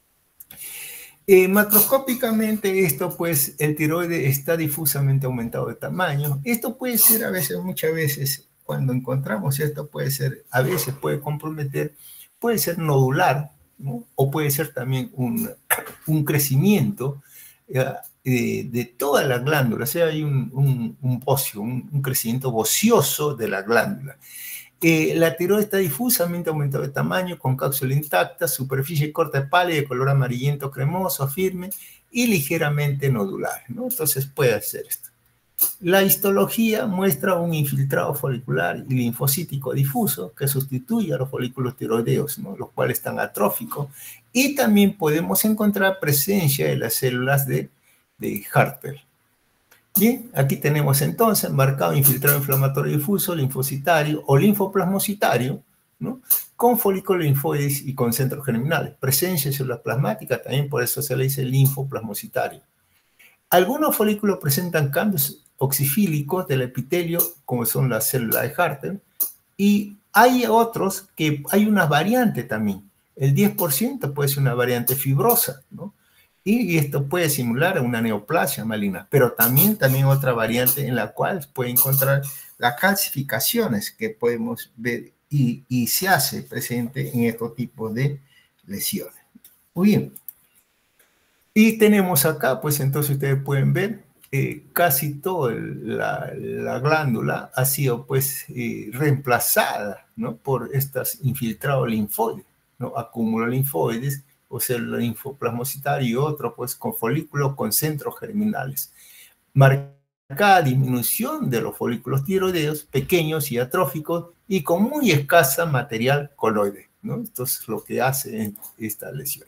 Macroscópicamente esto, pues, el tiroide está difusamente aumentado de tamaño. Esto puede ser a veces, muchas veces, cuando encontramos esto, puede ser, a veces puede comprometer, puede ser nodular, ¿no? O puede ser también un crecimiento de toda la glándula. O sea, hay un bocio, un crecimiento bocioso de la glándula. La tiroides está difusamente aumentada de tamaño, con cápsula intacta, superficie corta y pálida de color amarillento cremoso, firme y ligeramente nodular, ¿no? Entonces puede hacer esto. La histología muestra un infiltrado folicular y linfocítico difuso que sustituye a los folículos tiroideos, ¿no? Los cuales están atróficos. Y también podemos encontrar presencia de las células de Hartel. Bien, aquí tenemos entonces marcado infiltrado inflamatorio difuso, linfocitario o linfoplasmocitario, ¿no? Con folículos linfoides y con centros germinales. Presencia de células plasmáticas, también por eso se le dice linfoplasmocitario. Algunos folículos presentan cambios oxifílicos del epitelio, como son las células de Hartel, y hay otros que hay unas variantes también. El 10% puede ser una variante fibrosa, ¿no? Y esto puede simular una neoplasia maligna, pero también otra variante en la cual puede encontrar las calcificaciones que podemos ver y se hace presente en estos tipos de lesiones. Muy bien. Y tenemos acá, pues entonces ustedes pueden ver, casi toda la glándula ha sido pues reemplazada, ¿no? Por estos infiltrados linfoides, ¿no? Acúmulo linfoides, o célula linfoplasmocitaria y otro pues con folículos con centros germinales. Marcada disminución de los folículos tiroideos pequeños y atróficos y con muy escasa material coloide, ¿no? Esto es lo que hace esta lesión.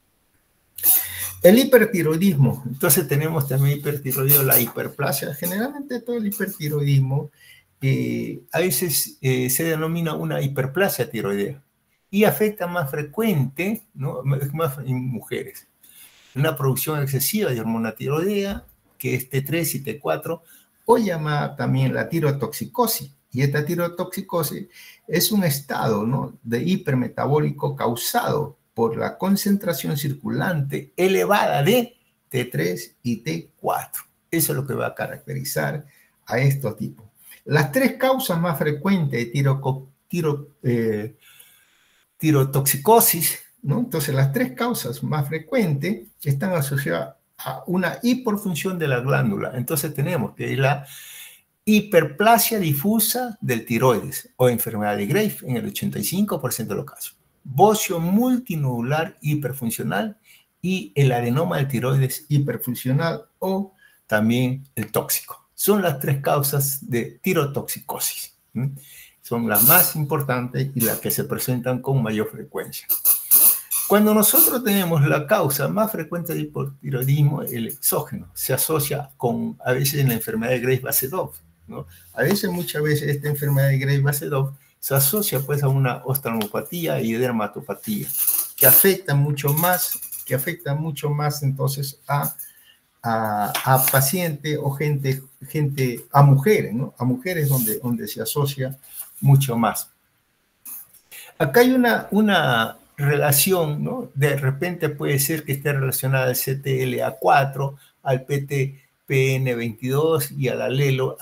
El hipertiroidismo. Entonces tenemos también hipertiroidismo, la hiperplasia. Generalmente todo el hipertiroidismo a veces se denomina una hiperplasia tiroidea y afecta más frecuente, ¿no? Más en mujeres. Una producción excesiva de hormona tiroidea, que es T3 y T4, o llamada también la tirotoxicosis. Y esta tirotoxicosis es un estado, ¿no? De hipermetabólico causado por la concentración circulante elevada de T3 y T4. Eso es lo que va a caracterizar a estos tipos. Las tres causas más frecuentes de tirotoxicosis, ¿no? Entonces, las tres causas más frecuentes están asociadas a una hiperfunción de la glándula. Entonces, tenemos que la hiperplasia difusa del tiroides o enfermedad de Graves en el 85% de los casos. Bocio multinodular hiperfuncional y el adenoma del tiroides hiperfuncional o también el tóxico. Son las tres causas de tirotoxicosis. Son las más importantes y las que se presentan con mayor frecuencia. Cuando nosotros tenemos la causa más frecuente de hipotiroidismo, el exógeno, se asocia con, a veces, en la enfermedad de Graves-Basedov, ¿no? A veces, muchas veces, esta enfermedad de Graves-Basedov se asocia pues a una oftalmopatía y dermatopatía, que afecta mucho más entonces a pacientes o gente, a mujeres, ¿no? A mujeres donde se asocia mucho más. Acá hay una relación, ¿no? De repente puede ser que esté relacionada al CTLA4, al PTPN22 y al alelo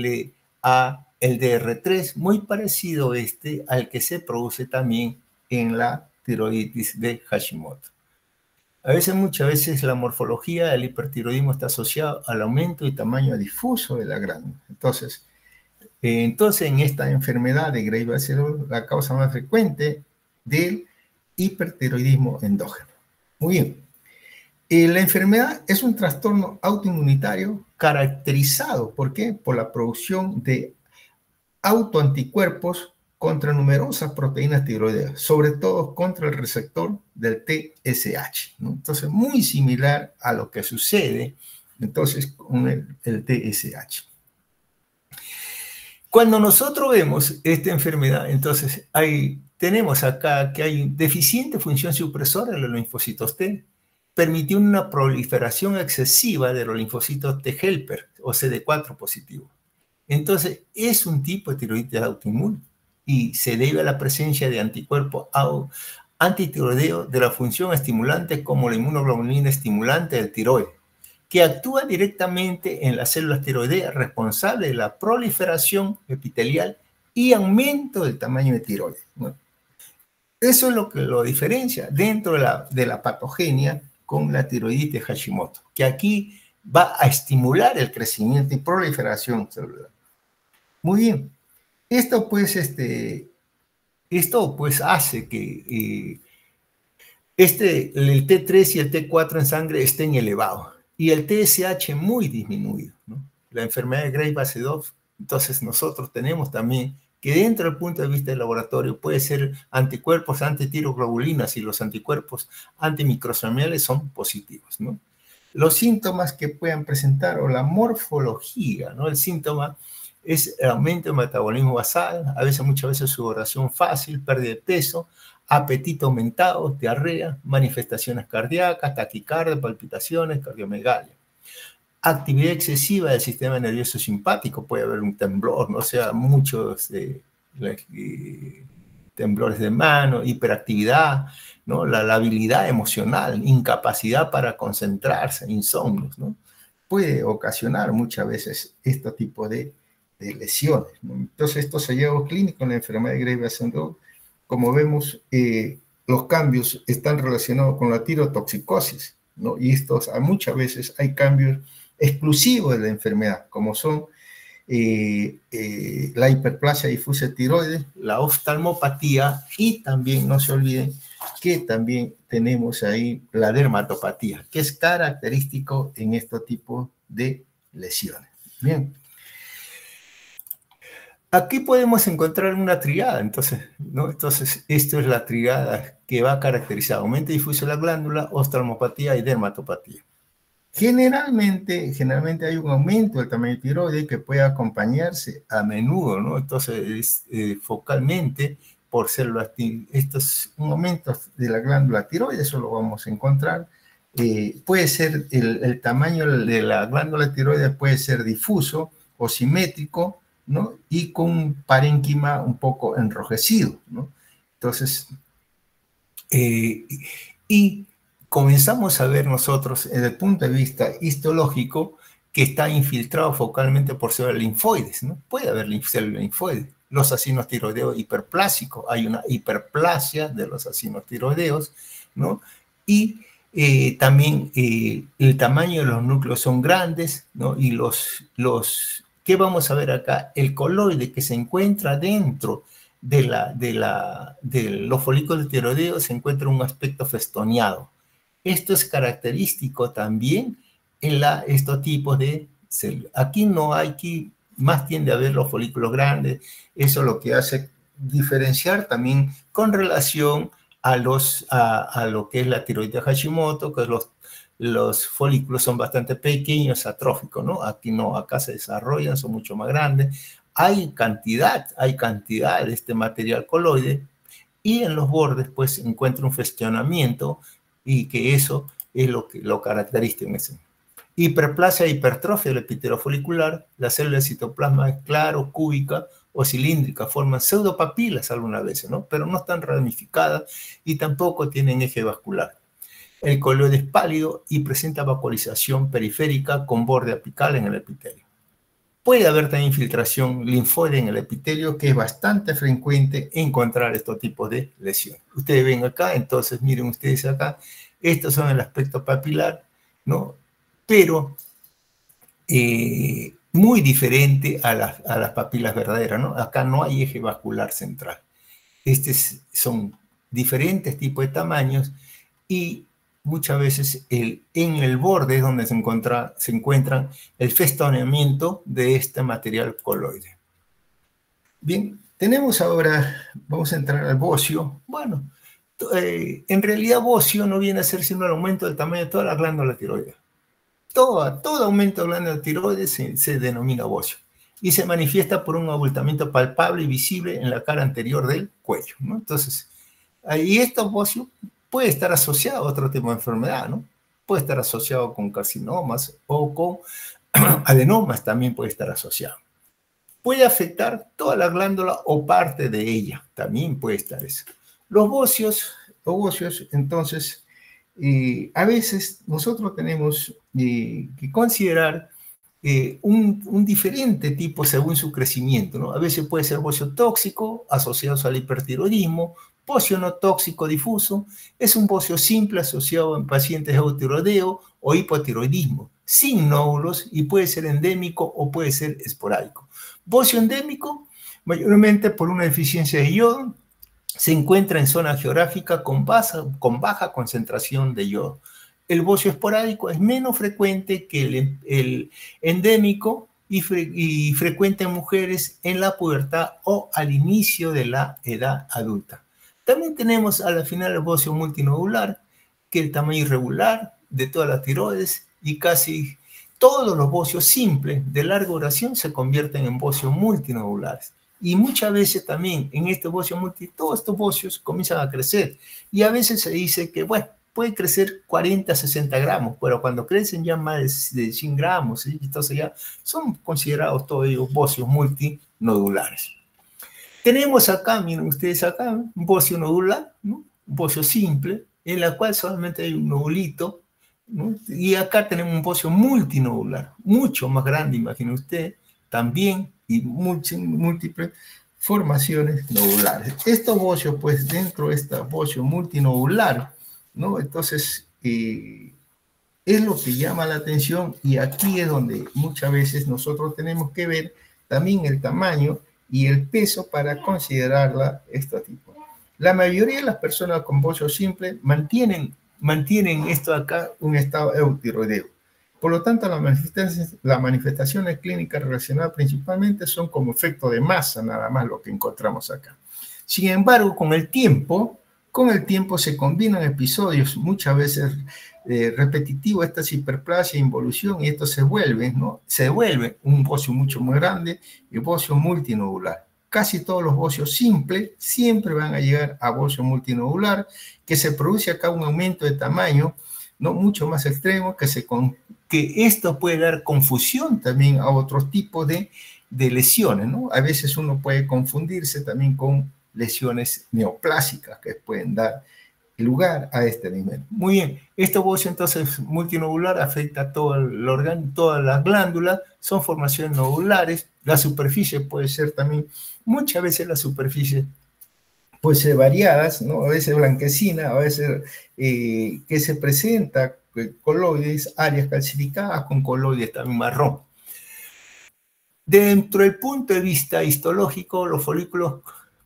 HLA-LDR3, muy parecido al que se produce también en la tiroiditis de Hashimoto. Muchas veces la morfología del hipertiroidismo está asociada al aumento y tamaño difuso de la glándula. Entonces, en esta enfermedad de Graves-Basedov, la causa más frecuente del hipertiroidismo endógeno. Muy bien. La enfermedad es un trastorno autoinmunitario caracterizado, ¿por qué? Por la producción de autoanticuerpos contra numerosas proteínas tiroideas, sobre todo contra el receptor del TSH, ¿no? Entonces, muy similar a lo que sucede entonces con el TSH. Cuando nosotros vemos esta enfermedad, entonces tenemos acá que hay deficiente función supresora de los linfocitos T, permitió una proliferación excesiva de los linfocitos T helper o CD4 positivo. Entonces, es un tipo de tiroiditis autoinmune y se debe a la presencia de anticuerpos antitiroideo de la función estimulante como la inmunoglobulina estimulante del tiroides, que actúa directamente en las células tiroideas responsables de la proliferación epitelial y aumento del tamaño de tiroides, ¿no? Eso es lo que lo diferencia dentro de la patogenia con la tiroiditis de Hashimoto, que aquí va a estimular el crecimiento y proliferación celular. Muy bien. Esto pues hace que el T3 y el T4 en sangre estén elevados y el TSH muy disminuido, ¿no? La enfermedad de Graves-Basedov, entonces nosotros tenemos también que dentro del punto de vista del laboratorio puede ser anticuerpos antitiroglobulinas y los anticuerpos antimicrosomiales son positivos, ¿no? Los síntomas que puedan presentar o la morfología, ¿no? El síntoma es el aumento del metabolismo basal, muchas veces sudoración fácil, pérdida de peso, apetito aumentado, diarrea, manifestaciones cardíacas, taquicardia, palpitaciones, cardiomegalia. Actividad excesiva del sistema nervioso simpático, puede haber un temblor, ¿no? O sea, muchos temblores de mano, hiperactividad, ¿no? La labilidad emocional, incapacidad para concentrarse, insomnios, ¿no? Puede ocasionar muchas veces este tipo de lesiones, ¿no? Entonces, estos hallazgos clínicos en la enfermedad de Graves-Basedov, como vemos, los cambios están relacionados con la tirotoxicosis, ¿no? Y muchas veces hay cambios exclusivos de la enfermedad, como son la hiperplasia difusa de tiroides, la oftalmopatía y también, no se olviden, que también tenemos ahí la dermatopatía, que es característico en este tipo de lesiones. Bien. Aquí podemos encontrar una triada, entonces, ¿no? Entonces, esto es la triada que va a caracterizar aumento difuso de la glándula, oftalmopatía y dermatopatía. Generalmente hay un aumento del tamaño tiroides que puede acompañarse a menudo, ¿no? Entonces, focalmente por células, esto es un aumento de la glándula tiroides, eso lo vamos a encontrar. Puede ser el tamaño de la glándula tiroides puede ser difuso o simétrico, ¿no? Y con un parénquima un poco enrojecido, ¿no? Entonces, y comenzamos a ver nosotros, desde el punto de vista histológico, que está infiltrado focalmente por células linfoides, ¿no? Puede haber células linfoides. Los acinos tiroideos hiperplásicos, hay una hiperplasia de los acinos tiroideos, ¿no? Y también el tamaño de los núcleos son grandes, ¿no? Y ¿qué vamos a ver acá? El coloide que se encuentra dentro de los folículos tiroideos se encuentra un aspecto festoneado. Esto es característico también en estos tipos de células. Aquí no hay, aquí más tiende a ver los folículos grandes, eso lo que hace diferenciar también con relación a lo que es la tiroides de Hashimoto, que los folículos son bastante pequeños, atróficos, ¿no? Aquí no, acá se desarrollan, son mucho más grandes. Hay cantidad de este material coloide, y en los bordes pues se encuentra un festionamiento, y que eso es lo característico en ese. Hiperplasia e hipertrofia del epitelio folicular, las células de citoplasma es claro, cúbica o cilíndrica, forman pseudopapilas algunas veces, ¿no? Pero no están ramificadas y tampoco tienen eje vascular. El coloide es pálido y presenta vacuolización periférica con borde apical en el epitelio. Puede haber también infiltración linfoide en el epitelio, que es bastante frecuente encontrar estos tipos de lesiones. Ustedes ven acá, entonces miren ustedes acá, estos son el aspecto papilar, ¿no? Pero muy diferente a las papilas verdaderas, ¿no? Acá no hay eje vascular central. Son diferentes tipos de tamaños, y muchas veces en el borde es donde se encuentran el festoneamiento de este material coloide. Bien, tenemos ahora, vamos a entrar al bocio. Bueno, en realidad bocio no viene a ser sino el aumento del tamaño de toda la glándula tiroidea. Todo aumento de glándula tiroides se denomina bocio, y se manifiesta por un abultamiento palpable y visible en la cara anterior del cuello, ¿no? Entonces, y este bocio puede estar asociado a otro tipo de enfermedad, ¿no? Puede estar asociado con carcinomas o con adenomas, también puede estar asociado. Puede afectar toda la glándula o parte de ella, también puede estar eso. Los bocios, entonces, a veces nosotros tenemos que considerar un diferente tipo según su crecimiento, ¿no? A veces puede ser bocio tóxico asociado al hipertiroidismo, bocio no tóxico difuso, es un bocio simple asociado en pacientes de eutiroideo o hipotiroidismo, sin nódulos, y puede ser endémico o puede ser esporádico. Bocio endémico, mayormente por una deficiencia de yodo, se encuentra en zona geográfica con baja concentración de yodo. El bocio esporádico es menos frecuente que el endémico y frecuente en mujeres en la pubertad o al inicio de la edad adulta. También tenemos a la final el bocio multinodular, que es el tamaño irregular de todas las tiroides, y casi todos los bocios simples de larga duración se convierten en bocios multinodulares. Y muchas veces también en este bocio todos estos bocios comienzan a crecer. Y a veces se dice que, bueno, puede crecer 40 a 60 gramos, pero cuando crecen ya más de 100 gramos, ¿sí? Entonces ya son considerados todos ellos bocios multinodulares. Tenemos acá, miren ustedes acá, un bocio nodular, ¿no? Un bocio simple, en la cual solamente hay un nodulito, ¿no? Y acá tenemos un bocio multinodular, mucho más grande, imaginen ustedes, también, y múltiples formaciones nodulares. Estos bocios, pues, dentro de este bocio multinodular, ¿no? Entonces, es lo que llama la atención, y aquí es donde muchas veces nosotros tenemos que ver también el tamaño y el peso para considerarla este tipo. La mayoría de las personas con bocio simple mantienen esto acá un estado eutiroideo. Por lo tanto, las manifestaciones clínicas relacionadas principalmente son como efecto de masa, nada más lo que encontramos acá. Sin embargo, con el tiempo se combinan episodios muchas veces repetitivos, esta hiperplasia, involución, y esto se vuelve, ¿no? Se vuelve un bocio mucho más grande y bocio multinodular. Casi todos los bocios simples siempre van a llegar a bocio multinodular, que se produce acá un aumento de tamaño, ¿no? Mucho más extremo, que esto puede dar confusión también a otros tipos de lesiones, ¿no? A veces uno puede confundirse también con lesiones neoplásicas que pueden dar lugar a este nivel. Muy bien, este bocio entonces multinodular afecta a todo el órgano, todas las glándulas, son formaciones nodulares, la superficie puede ser también, muchas veces la superficie puede ser variadas, ¿no? A veces blanquecina, a veces que se presenta coloides, áreas calcificadas con coloides también marrón. Dentro del punto de vista histológico, los folículos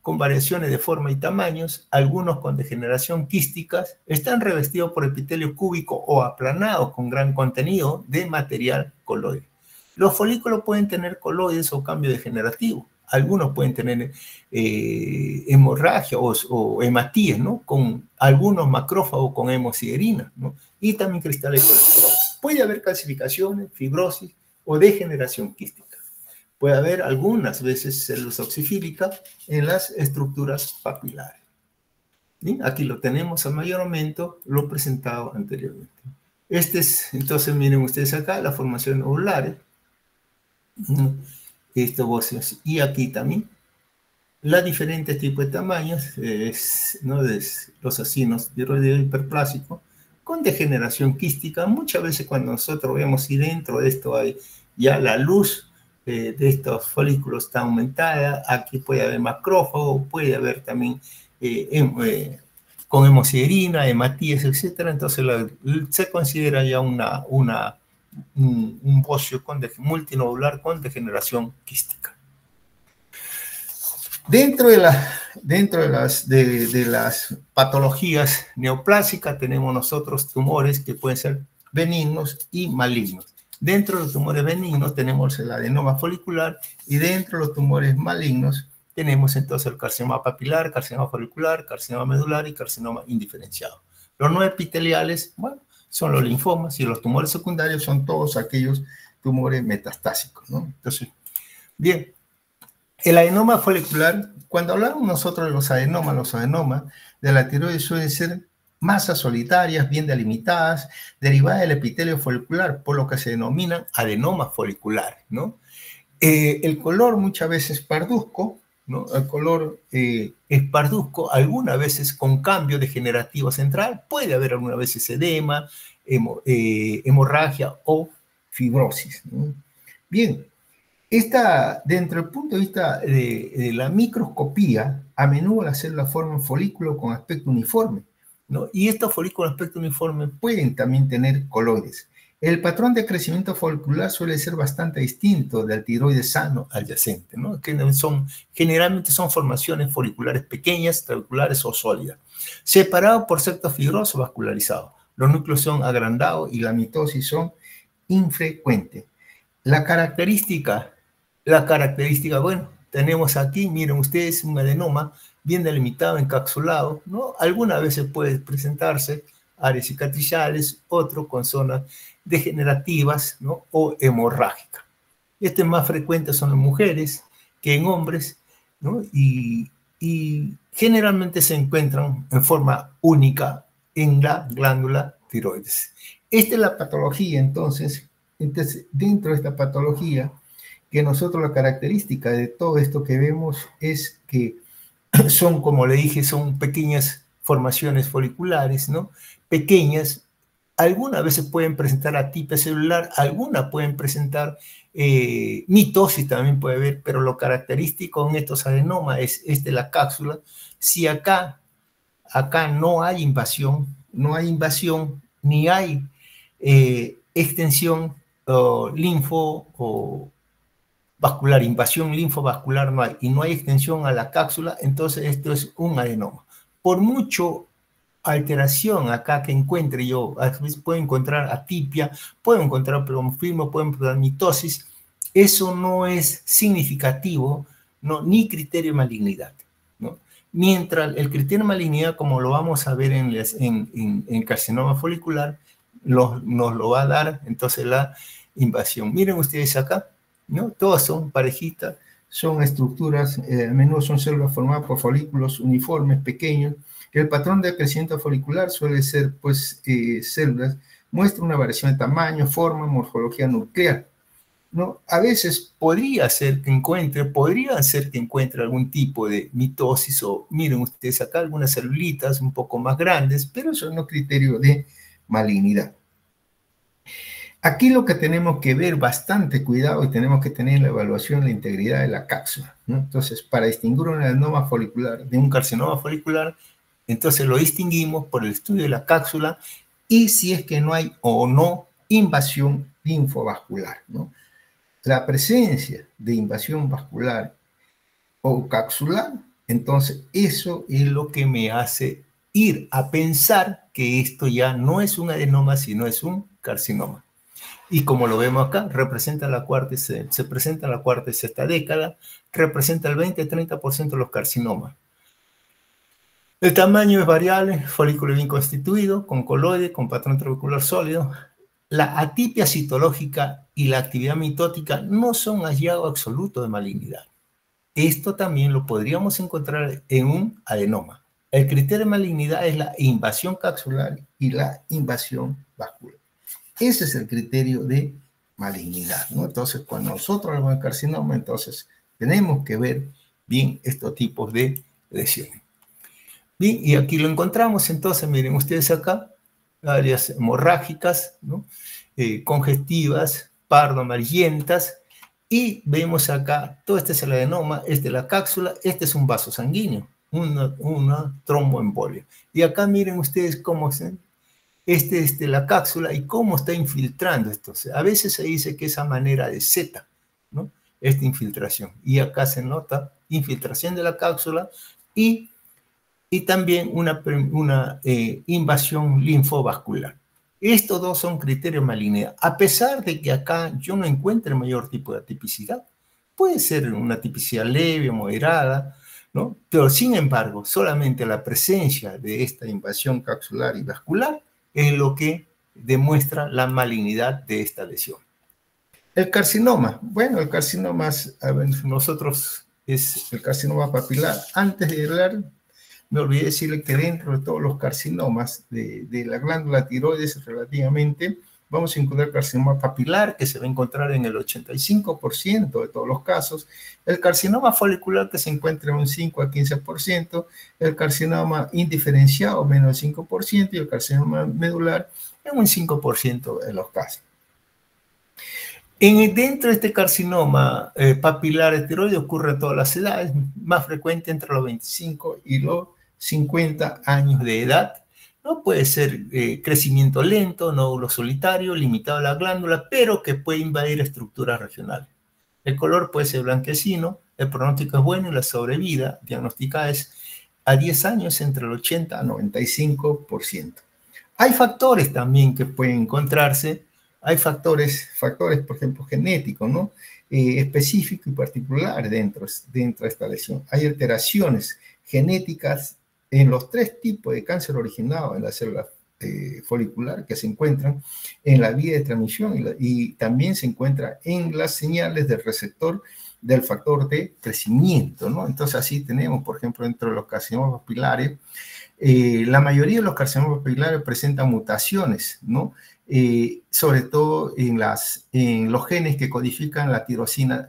con variaciones de forma y tamaños, algunos con degeneración quística, están revestidos por epitelio cúbico o aplanados con gran contenido de material coloide. Los folículos pueden tener coloides o cambio degenerativo. Algunos pueden tener hemorragia o hematíes, ¿no? Con algunos macrófagos con hemosiderina, ¿no? Y también cristales de colesterol. Puede haber calcificaciones, fibrosis o degeneración quística. Puede haber algunas veces celulosa oxifílica en las estructuras papilares. ¿Sí? Aquí lo tenemos a mayor aumento, lo presentado anteriormente. Entonces, miren ustedes acá, la formación ovulares. Y aquí también, los diferentes tipos de tamaños, ¿no? De los acinos tiroideos hiperplásicos, con degeneración quística. Muchas veces cuando nosotros vemos y dentro de esto hay ya la luz de estos folículos está aumentada, aquí puede haber macrófago, puede haber también con hemosiderina, hematíes, etc. Entonces se considera ya un bocio multinodular con degeneración quística. Dentro de las patologías neoplásicas tenemos nosotros tumores que pueden ser benignos y malignos. Dentro de los tumores benignos tenemos el adenoma folicular y dentro de los tumores malignos tenemos entonces el carcinoma papilar, carcinoma folicular, carcinoma medular y carcinoma indiferenciado. Los no epiteliales, bueno, son los linfomas y los tumores secundarios son todos aquellos tumores metastásicos, ¿no? Entonces, bien, el adenoma folicular, cuando hablamos nosotros de los adenomas de la tiroides suelen ser masas solitarias, bien delimitadas, derivadas del epitelio folicular, por lo que se denominan adenomas foliculares, ¿no? El color muchas veces parduzco, ¿no? El color es parduzco, algunas veces con cambio degenerativo central, puede haber algunas veces edema, hemorragia o fibrosis, ¿no? Bien, dentro del punto de vista de la microscopía, a menudo las células forman folículos con aspecto uniforme, ¿no? Y estos folículos de aspecto uniforme pueden también tener coloides. El patrón de crecimiento folicular suele ser bastante distinto del tiroides sano adyacente, ¿no? Que generalmente son formaciones foliculares pequeñas, trabeculares o sólidas, separados por septos fibrosos vascularizados. Los núcleos son agrandados y la mitosis son infrecuentes. La característica, bueno, tenemos aquí, miren ustedes, un adenoma bien delimitado, encapsulado, ¿no? Algunas veces puede presentarse áreas cicatriciales, otro con zonas degenerativas, ¿no? O hemorrágicas. Este es más frecuente son en mujeres que en hombres, ¿no? Y generalmente se encuentran en forma única en la glándula tiroides. Esta es la patología, entonces, dentro de esta patología, que nosotros la característica de todo esto que vemos es que son, como le dije, son pequeñas formaciones foliculares, ¿no? Pequeñas, algunas veces pueden presentar atipia celular, algunas pueden presentar mitosis también puede haber, pero lo característico en estos adenomas es de la cápsula. Si acá no hay invasión, ni hay extensión linfo o vascular, invasión linfovascular no hay, y no hay extensión a la cápsula, entonces esto es un adenoma. Por mucho alteración acá que encuentre yo, a veces puedo encontrar atipia, puedo encontrar pleomorfismo, puedo encontrar mitosis, eso no es significativo, ¿no? Ni criterio de malignidad, ¿no? Mientras el criterio de malignidad, como lo vamos a ver en carcinoma folicular, nos lo va a dar entonces la invasión. Miren ustedes acá, ¿no? Todas son parejitas, son estructuras, a menudo son células formadas por folículos uniformes, pequeños. El patrón de crecimiento folicular suele ser, pues, células, muestra una variación de tamaño, forma, morfología nuclear, ¿no? A veces podría ser que encuentre algún tipo de mitosis o, miren ustedes acá, algunas celulitas un poco más grandes, pero eso no es criterio de malignidad. Aquí lo que tenemos que ver bastante cuidado y tenemos que tener la evaluación de la integridad de la cápsula, ¿no? Entonces, para distinguir un adenoma folicular de un carcinoma folicular, entonces lo distinguimos por el estudio de la cápsula y si es que no hay o no invasión linfovascular, ¿no? La presencia de invasión vascular o capsular Entonces, eso es lo que me hace ir a pensar que esto ya no es un adenoma, sino es un carcinoma. Y como lo vemos acá, representa la cuarta, se presenta en la cuarta y sexta década, representa el 20-30% de los carcinomas. El tamaño es variable, folículo bien constituido, con coloide, con patrón trabecular sólido. La atipia citológica y la actividad mitótica no son hallazgo absoluto de malignidad. Esto también lo podríamos encontrar en un adenoma. El criterio de malignidad es la invasión capsular y la invasión vascular. Ese es el criterio de malignidad, ¿no? Entonces, cuando nosotros hablamos de carcinoma, entonces tenemos que ver bien estos tipos de lesiones. Bien, y aquí lo encontramos, entonces, miren ustedes acá, áreas hemorrágicas, ¿no? Congestivas, pardo-amarillentas, y vemos acá, todo este es el adenoma, este es la cápsula, este es un vaso sanguíneo, una tromboembolia. Y acá miren ustedes cómo la cápsula y cómo está infiltrando esto. O sea, a veces se dice que es a manera de Z, ¿no? Esta infiltración. Y acá se nota infiltración de la cápsula y también una invasión linfovascular. Estos dos son criterios de malignidad. A pesar de que acá yo no encuentre mayor tipo de atipicidad, puede ser una tipicidad leve o moderada, ¿no? Pero sin embargo, solamente la presencia de esta invasión capsular y vascular es lo que demuestra la malignidad de esta lesión. El carcinoma. Bueno, el carcinoma es el carcinoma papilar. Antes de hablar, me olvidé decirle que dentro de todos los carcinomas de la glándula tiroides relativamente, vamos a encontrar carcinoma papilar, que se va a encontrar en el 85% de todos los casos, el carcinoma folicular, que se encuentra en un 5 a 15%, el carcinoma indiferenciado, menos del 5%, y el carcinoma medular, en un 5% de los casos. Dentro de este carcinoma papilar tiroides ocurre a todas las edades, más frecuente entre los 25 y los 50 años de edad. No puede ser crecimiento lento, nódulo solitario, limitado a la glándula, pero que puede invadir estructuras regionales. El color puede ser blanquecino, el pronóstico es bueno y la sobrevida diagnosticada es a 10 años entre el 80 a 95%. Hay factores también que pueden encontrarse. Hay factores, por ejemplo, genéticos, ¿no? Específicos y particulares dentro de esta lesión. Hay alteraciones genéticas en los 3 tipos de cáncer originado en la célula folicular que se encuentran en la vía de transmisión y también se encuentra en las señales del receptor del factor de crecimiento, ¿no? Entonces así tenemos, por ejemplo, dentro de los carcinomas papilares, la mayoría de los carcinomas papilares presentan mutaciones, ¿no? Sobre todo en los genes que codifican la tirosina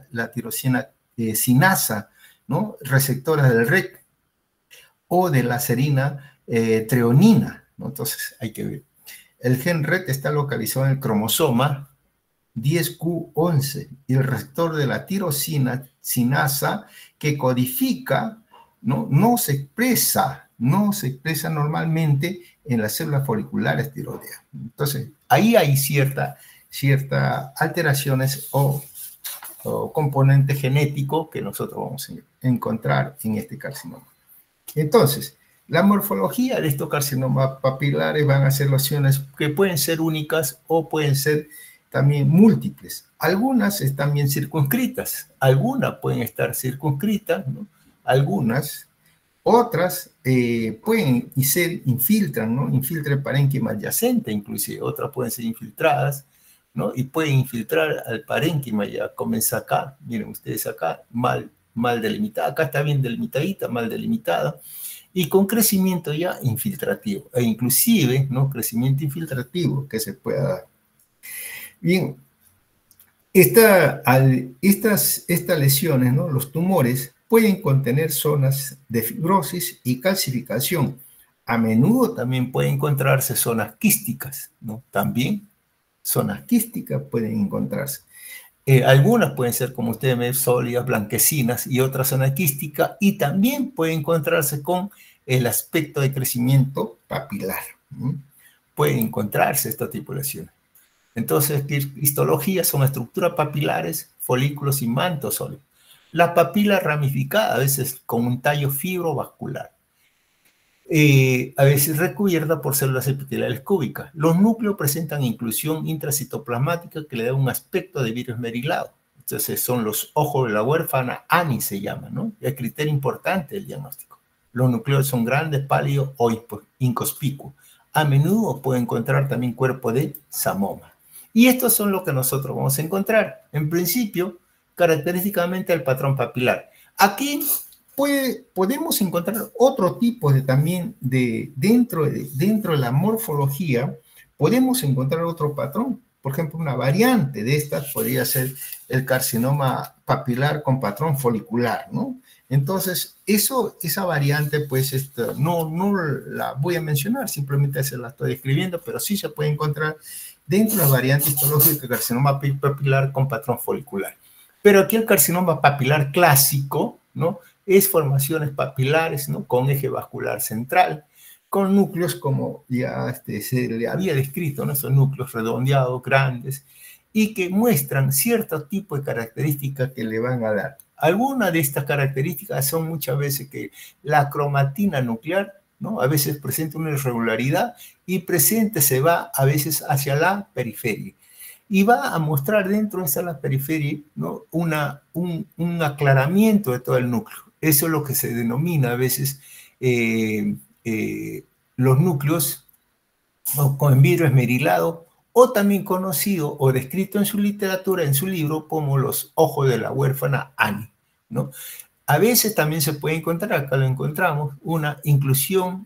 sinasa, ¿no? Receptoras del REC o de la serina treonina, ¿no? Entonces hay que ver. El gen REC está localizado en el cromosoma 10q11 y el receptor de la tirosina sinasa que codifica, no se expresa normalmente en las células foliculares tiroideas. Entonces, ahí hay ciertas alteraciones o componente genético que nosotros vamos a encontrar en este carcinoma. Entonces, la morfología de estos carcinomas papilares van a ser lesiones que pueden ser únicas o pueden ser también múltiples. Algunas están bien circunscritas, algunas pueden estar circunscritas, ¿no? Algunas, otras pueden infiltran, ¿no? Infiltra el parénquima adyacente, inclusive otras pueden ser infiltradas, ¿no? Y pueden infiltrar al parénquima, ya comienza acá, miren ustedes acá, mal delimitada, acá está bien delimitadita, mal delimitada, y con crecimiento ya infiltrativo, e inclusive, ¿no? Crecimiento infiltrativo que se pueda dar. Bien, estas lesiones, ¿no? Los tumores pueden contener zonas de fibrosis y calcificación. A menudo también pueden encontrarse zonas quísticas, ¿no? También zonas quísticas pueden encontrarse. Algunas pueden ser, como ustedes ven, sólidas, blanquecinas y otras zonas quísticas, y también pueden encontrarse con el aspecto de crecimiento papilar. Pueden encontrarse este tipo de lesiones. Entonces, histologías son estructuras papilares, folículos y mantos sólidos. La papila ramificada, a veces con un tallo fibrovascular. A veces recubierta por células epiteliales cúbicas. Los núcleos presentan inclusión intracitoplasmática que le da un aspecto de virus esmerilado. Entonces son los ojos de la huérfana, ANI se llama, ¿no? El criterio importante del diagnóstico. Los núcleos son grandes, pálidos o inconspicuos. A menudo puede encontrar también cuerpo de samoma. Y estos son lo que nosotros vamos a encontrar. En principio, característicamente el patrón papilar. Aquí podemos encontrar otro tipo de también dentro de la morfología, podemos encontrar otro patrón. Por ejemplo, una variante de estas podría ser el carcinoma papilar con patrón folicular, ¿no? Entonces, esa variante, pues, no la voy a mencionar, simplemente se la estoy escribiendo, pero sí se puede encontrar dentro de la variante histológica del carcinoma papilar con patrón folicular. Pero aquí el carcinoma papilar clásico, ¿no? Es formaciones papilares, ¿no? Con eje vascular central, con núcleos como ya se le había descrito, ¿no? Esos núcleos redondeados, grandes, y que muestran cierto tipo de características que le van a dar. Algunas de estas características son muchas veces que la cromatina nuclear, ¿no? A veces presenta una irregularidad y se va a veces hacia la periferia. Y va a mostrar dentro de esa periferia, ¿no? un aclaramiento de todo el núcleo. Eso es lo que se denomina a veces los núcleos con vidrio esmerilado, o también conocido o descrito en su literatura, en su libro, como los ojos de la huérfana Annie, ¿no? A veces también se puede encontrar, acá lo encontramos, una inclusión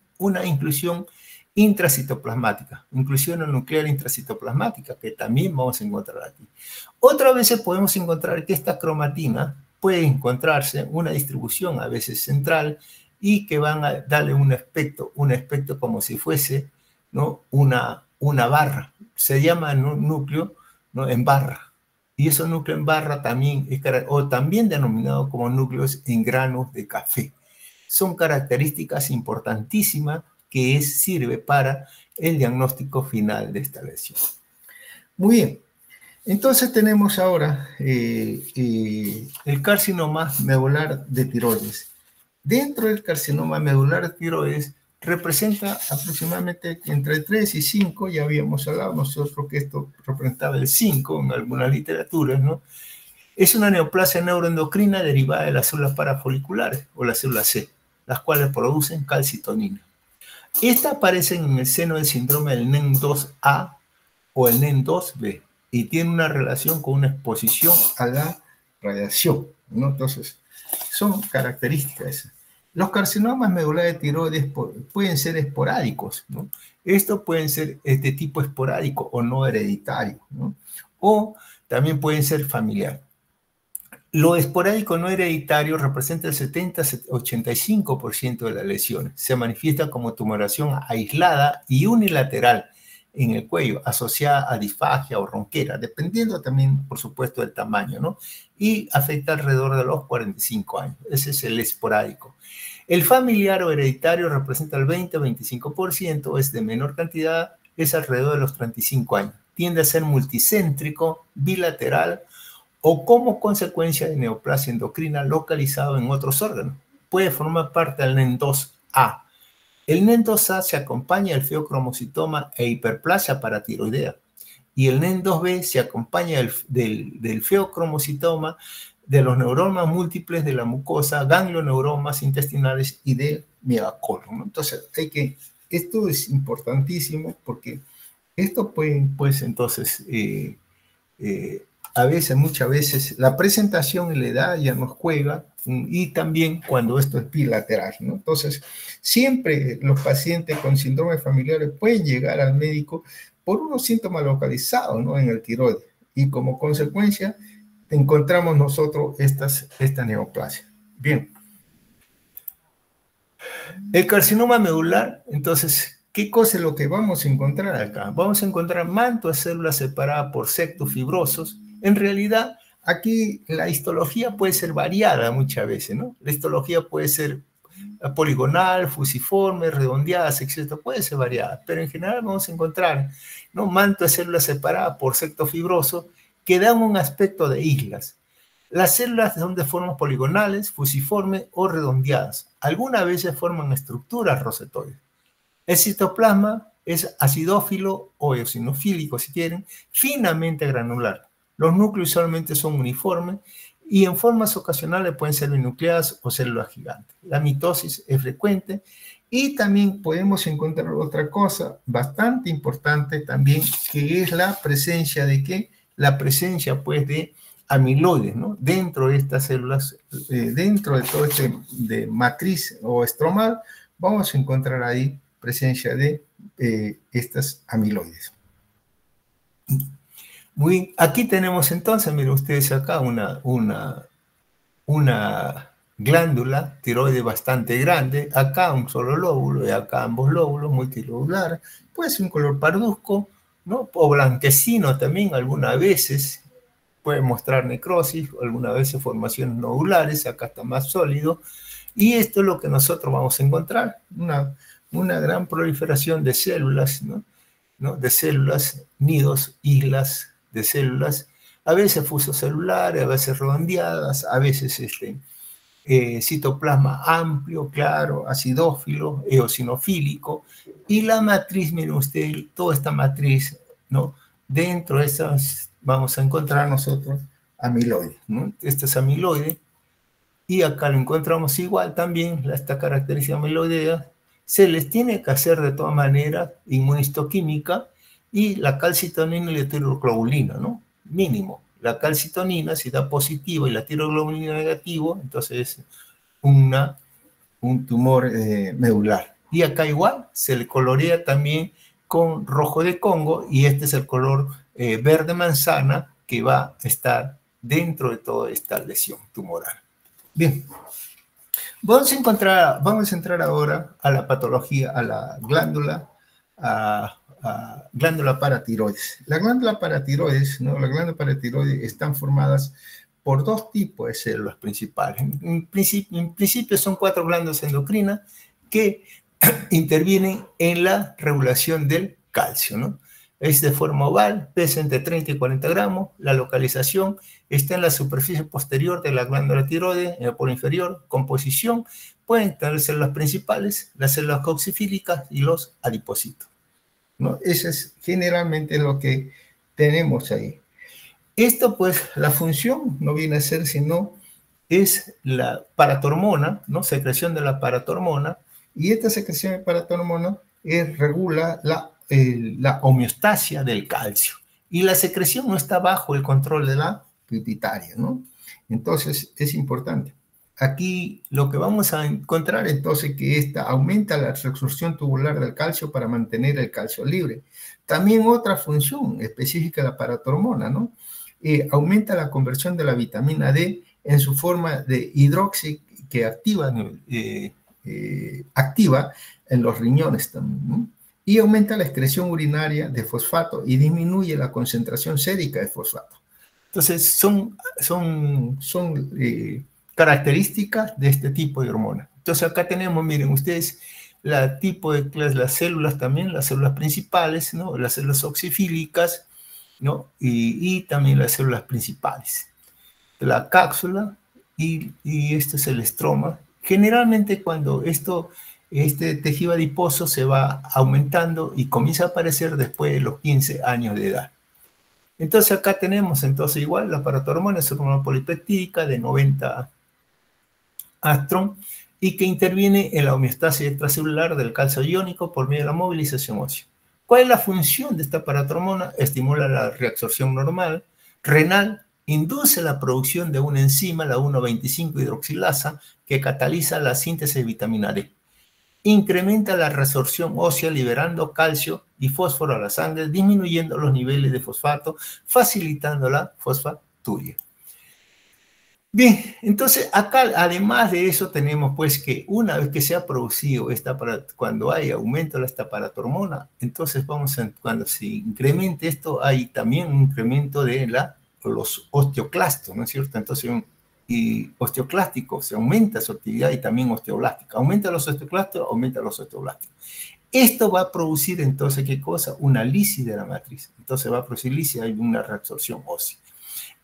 intracitoplasmática, inclusión nuclear intracitoplasmática, que también vamos a encontrar aquí. Otras veces podemos encontrar que esta cromatina puede encontrarse una distribución a veces central y que van a darle un aspecto como si fuese, ¿no? una barra. Se llama, ¿no? Núcleo, ¿no? En barra. Y esos núcleos en barra también, o también denominado como núcleos en granos de café. Son características importantísimas que sirve para el diagnóstico final de esta lesión. Muy bien. Entonces tenemos ahora el carcinoma medular de tiroides. Dentro del carcinoma medular de tiroides representa aproximadamente entre 3 y 5, ya habíamos hablado nosotros que esto representaba el 5 en algunas literaturas, ¿no? Es una neoplasia neuroendocrina derivada de las células parafoliculares o las células C, las cuales producen calcitonina. Estas aparecen en el seno del síndrome del NEN2A o el NEN2B y tienen una relación con una exposición a la radiación, ¿no? Entonces, son características. Los carcinomas medulares de tiroides pueden ser esporádicos, ¿no? Estos pueden ser de tipo esporádico o no hereditario, ¿no? O también pueden ser familiares. Lo esporádico no hereditario representa el 70-85% de las lesiones. Se manifiesta como tumoración aislada y unilateral en el cuello, asociada a disfagia o ronquera, dependiendo también, por supuesto, del tamaño, ¿no? Y afecta alrededor de los 45 años. Ese es el esporádico. El familiar o hereditario representa el 20-25%, es de menor cantidad, es alrededor de los 35 años. Tiende a ser multicéntrico, bilateral, o como consecuencia de neoplasia endocrina localizado en otros órganos. Puede formar parte del NEN2A. El NEN2A se acompaña del feocromocitoma e hiperplasia paratiroidea. Y el NEN2B se acompaña del feocromocitoma, de los neuromas múltiples de la mucosa, ganglioneuromas intestinales y del megacolon, ¿no? Entonces, esto es importantísimo porque esto puede, pues, entonces, muchas veces, la presentación y la edad ya nos juega, y también cuando esto es bilateral, ¿no? Entonces, siempre los pacientes con síndromes familiares pueden llegar al médico por unos síntomas localizados, ¿no? En el tiroides, y como consecuencia encontramos nosotros esta neoplasia. Bien. El carcinoma medular, entonces, ¿qué cosa es lo que vamos a encontrar acá? Vamos a encontrar manto de células separadas por septos fibrosos. En realidad, aquí la histología puede ser variada muchas veces, ¿no? La histología puede ser poligonal, fusiforme, redondeadas, etc. Puede ser variada, pero en general vamos a encontrar, ¿no? Manto de células separadas por septos fibrosos que dan un aspecto de islas. Las células son de formas poligonales, fusiformes o redondeadas. Algunas veces forman estructuras rosetoides. El citoplasma es acidófilo o eosinofílico, si quieren, finamente granular. Los núcleos usualmente son uniformes y en formas ocasionales pueden ser binucleadas o células gigantes. La mitosis es frecuente y también podemos encontrar otra cosa bastante importante también, que es la presencia de ¿qué? La presencia, pues, de amiloides, ¿no? Dentro de estas células, dentro de todo este de matriz o estromal, vamos a encontrar ahí presencia de estas amiloides. Aquí tenemos entonces, miren ustedes acá, una glándula tiroide bastante grande, acá un solo lóbulo y acá ambos lóbulos, multilobular, puede ser un color parduzco, ¿no? O blanquecino también, algunas veces puede mostrar necrosis, algunas veces formaciones nodulares, acá está más sólido, y esto es lo que nosotros vamos a encontrar, una gran proliferación de células, ¿no? De células, nidos, islas de células, a veces fusocelulares, a veces redondeadas, a veces citoplasma amplio, claro, acidófilo, eosinofílico, y la matriz, miren ustedes, toda esta matriz, ¿no? Dentro de esas vamos a encontrar nosotros amiloides, ¿no? Este es amiloide, y acá lo encontramos igual también, esta característica amiloidea. Se les tiene que hacer de todas maneras inmunistoquímica y la calcitonina y la tiroglobulina, ¿no? Mínimo. La calcitonina, si da positivo, y la tiroglobulina negativo, entonces es un tumor medular. Y acá igual se le colorea también con rojo de Congo, y este es el color verde manzana que va a estar dentro de toda esta lesión tumoral. Bien, vamos a entrar ahora a la patología, a la glándula, glándula paratiroides. La glándula paratiroides, ¿no? La glándula paratiroides están formadas por dos tipos de células principales. En principio son 4 glándulas endocrinas que intervienen en la regulación del calcio, ¿no? Es de forma oval, pesa entre 30 y 40 gramos. La localización está en la superficie posterior de la glándula tiroides, en el polo inferior. Composición, pueden tener células principales, las células coxifílicas y los adipocitos, ¿no? Eso es generalmente lo que tenemos ahí. Esto, pues, la función no viene a ser sino es la paratormona, ¿no? Secreción de la paratormona, y esta secreción de paratormona regula la homeostasia del calcio, y la secreción no está bajo el control de la pituitaria, ¿no? Entonces, es importante. Aquí lo que vamos a encontrar entonces que esta aumenta la reabsorción tubular del calcio para mantener el calcio libre. También otra función específica de la paratormona, ¿no? Aumenta la conversión de la vitamina D en su forma de hidroxi que activa en los riñones también, ¿no? Y aumenta la excreción urinaria de fosfato y disminuye la concentración sérica de fosfato. Entonces, son características de este tipo de hormona. Entonces, acá tenemos, miren ustedes, la tipo de las células también, las células principales, ¿no? Las células oxifílicas, ¿no? Y también las células principales. La cápsula y este es el estroma. Generalmente cuando este tejido adiposo se va aumentando y comienza a aparecer después de los 15 años de edad. Entonces acá tenemos entonces igual la paratormona, es una hormona polipeptídica de 90 Astron y que interviene en la homeostasis extracelular del calcio iónico por medio de la movilización ósea. ¿Cuál es la función de esta paratormona? Estimula la reabsorción normal, renal, induce la producción de una enzima, la 1,25-hidroxilasa, que cataliza la síntesis de vitamina D. Incrementa la resorción ósea liberando calcio y fósforo a la sangre, disminuyendo los niveles de fosfato, facilitando la fosfaturia. Bien, entonces acá además de eso tenemos pues que una vez que se ha producido cuando hay aumento de esta paratormona, entonces cuando se incremente esto, hay también un incremento de los osteoclastos, ¿no es cierto? Entonces, y osteoclástico, se aumenta su actividad y también osteoblástica. Aumenta los osteoclastos, aumenta los osteoblásticos. Esto va a producir entonces, ¿qué cosa? Una lisis de la matriz. Entonces va a producir lisis, hay una reabsorción ósea.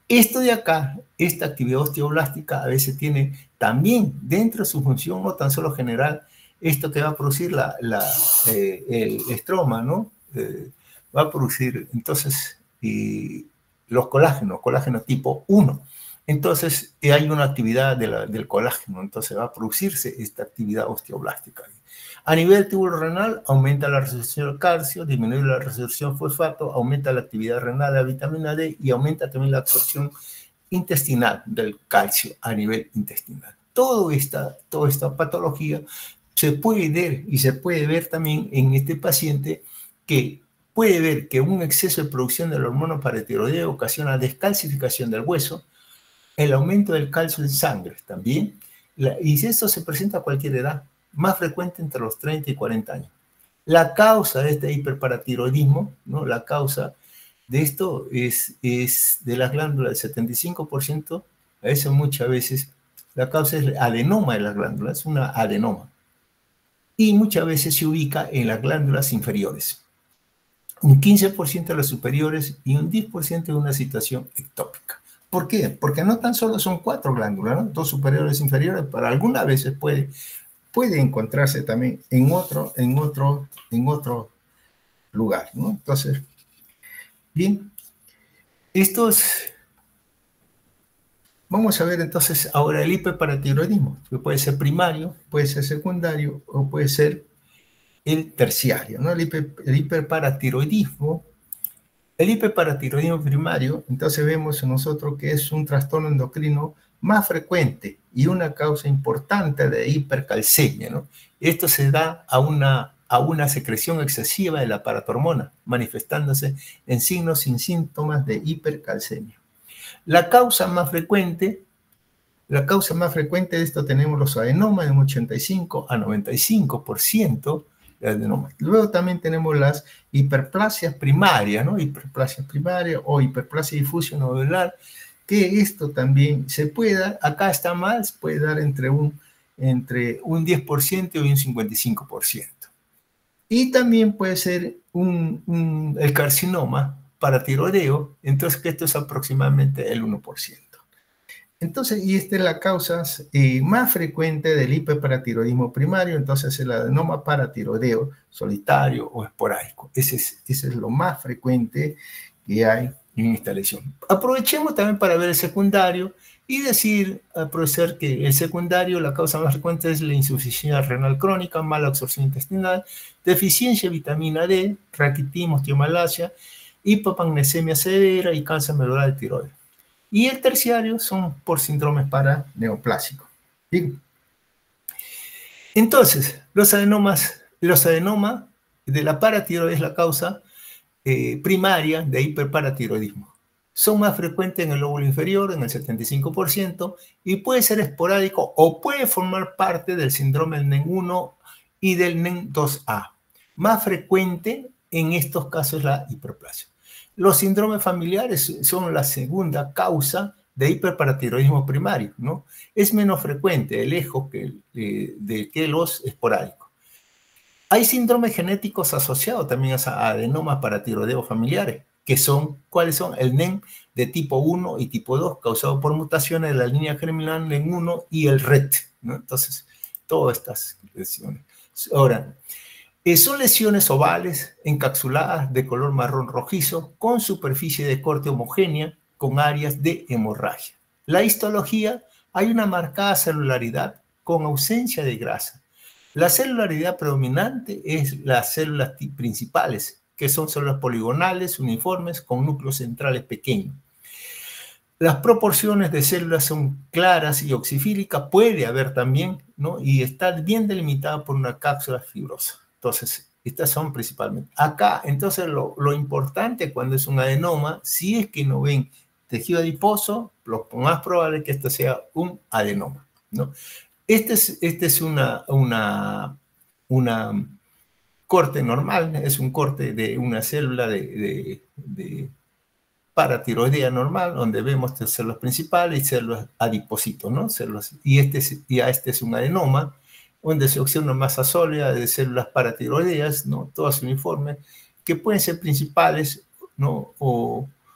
Esto de acá, esta actividad osteoblástica a veces tiene también dentro de su función, no tan solo general, esto que va a producir el estroma, ¿no? Va a producir, entonces, los colágenos tipo 1. Entonces, hay una actividad del colágeno, entonces va a producirse esta actividad osteoblástica. A nivel túbulo renal, aumenta la resorción del calcio, disminuye la resorción fosfato, aumenta la actividad renal de la vitamina D y aumenta también la absorción intestinal del calcio a nivel intestinal. Toda esta patología se puede ver y se puede ver también en este paciente que puede ver que un exceso de producción de la hormona paratiroidea ocasiona descalcificación del hueso, el aumento del calcio en sangre también, y esto se presenta a cualquier edad, más frecuente entre los 30 y 40 años. La causa de este hiperparatiroidismo, ¿no? La causa de esto es de las glándulas, el 75%, a eso muchas veces, la causa es el adenoma de las glándulas, es una adenoma. Y muchas veces se ubica en las glándulas inferiores. Un 15% de las superiores y un 10% de una situación ectópica. ¿Por qué? Porque no tan solo son 4 glándulas, ¿no? 2 superiores e inferiores, para algunas veces puede encontrarse también en otro lugar, ¿no? Entonces, bien, vamos a ver entonces ahora el hiperparatiroidismo, que puede ser primario, puede ser secundario o puede ser el terciario, ¿no? El hiperparatiroidismo primario, entonces vemos nosotros que es un trastorno endocrino más frecuente y una causa importante de hipercalcemia, ¿no? Esto se da a una secreción excesiva de la paratormona, manifestándose en signos sin síntomas de hipercalcemia. La causa más frecuente de esto tenemos los adenomas de un 85 a 95% de adenomas. Luego también tenemos las hiperplasias primarias, ¿no? Hiperplasia primaria o hiperplasia difusa nodular, que esto también se puede dar, acá está mal, se puede dar entre un 10% y un 55%. Y también puede ser el carcinoma paratiroideo, entonces que esto es aproximadamente el 1%. Entonces, y esta es la causa más frecuente del hiperparatiroidismo primario, entonces el adenoma paratiroideo solitario o esporádico. Ese es lo más frecuente que hay en esta lesión. Aprovechemos también para ver el secundario y aprovechar que el secundario, la causa más frecuente es la insuficiencia renal crónica, mala absorción intestinal, deficiencia de vitamina D, raquitismo, osteomalacia, hipopagnesemia severa y cáncer medular de tiroides. Y el terciario son por síndromes paraneoplásicos. ¿Sí? Entonces, los adenomas de la paratiroides es la causa primaria de hiperparatiroidismo. Son más frecuentes en el lóbulo inferior, en el 75%, y puede ser esporádico o puede formar parte del síndrome del NEN1 y del NEN2A. Más frecuente en estos casos es la hiperplasia. Los síndromes familiares son la segunda causa de hiperparatiroidismo primario, ¿no? Es menos frecuente el EJO que los esporádicos. Hay síndromes genéticos asociados también a adenomas paratiroideo familiares, que son, ¿cuáles son? El NEN de tipo 1 y tipo 2, causado por mutaciones de la línea germinal NEN1 y el RET, ¿no? Entonces, todas estas lesiones. Ahora, son lesiones ovales, encapsuladas, de color marrón rojizo, con superficie de corte homogénea, con áreas de hemorragia. La histología, hay una marcada celularidad con ausencia de grasa. La celularidad predominante es las células principales, que son células poligonales, uniformes, con núcleos centrales pequeños. Las proporciones de células son claras y oxifílicas, puede haber también, ¿no? Y está bien delimitada por una cápsula fibrosa. Entonces, estas son principalmente. Acá, entonces, lo importante cuando es un adenoma, si es que no ven tejido adiposo, lo más probable es que esto sea un adenoma, ¿no? Este es una corte normal, es un corte de una célula de paratiroidea normal, donde vemos células principales y células adipocitos, ¿no? Y este es un adenoma, donde se observa una masa sólida de células paratiroideas, ¿no? Todas uniformes, que pueden ser principales, ¿no? O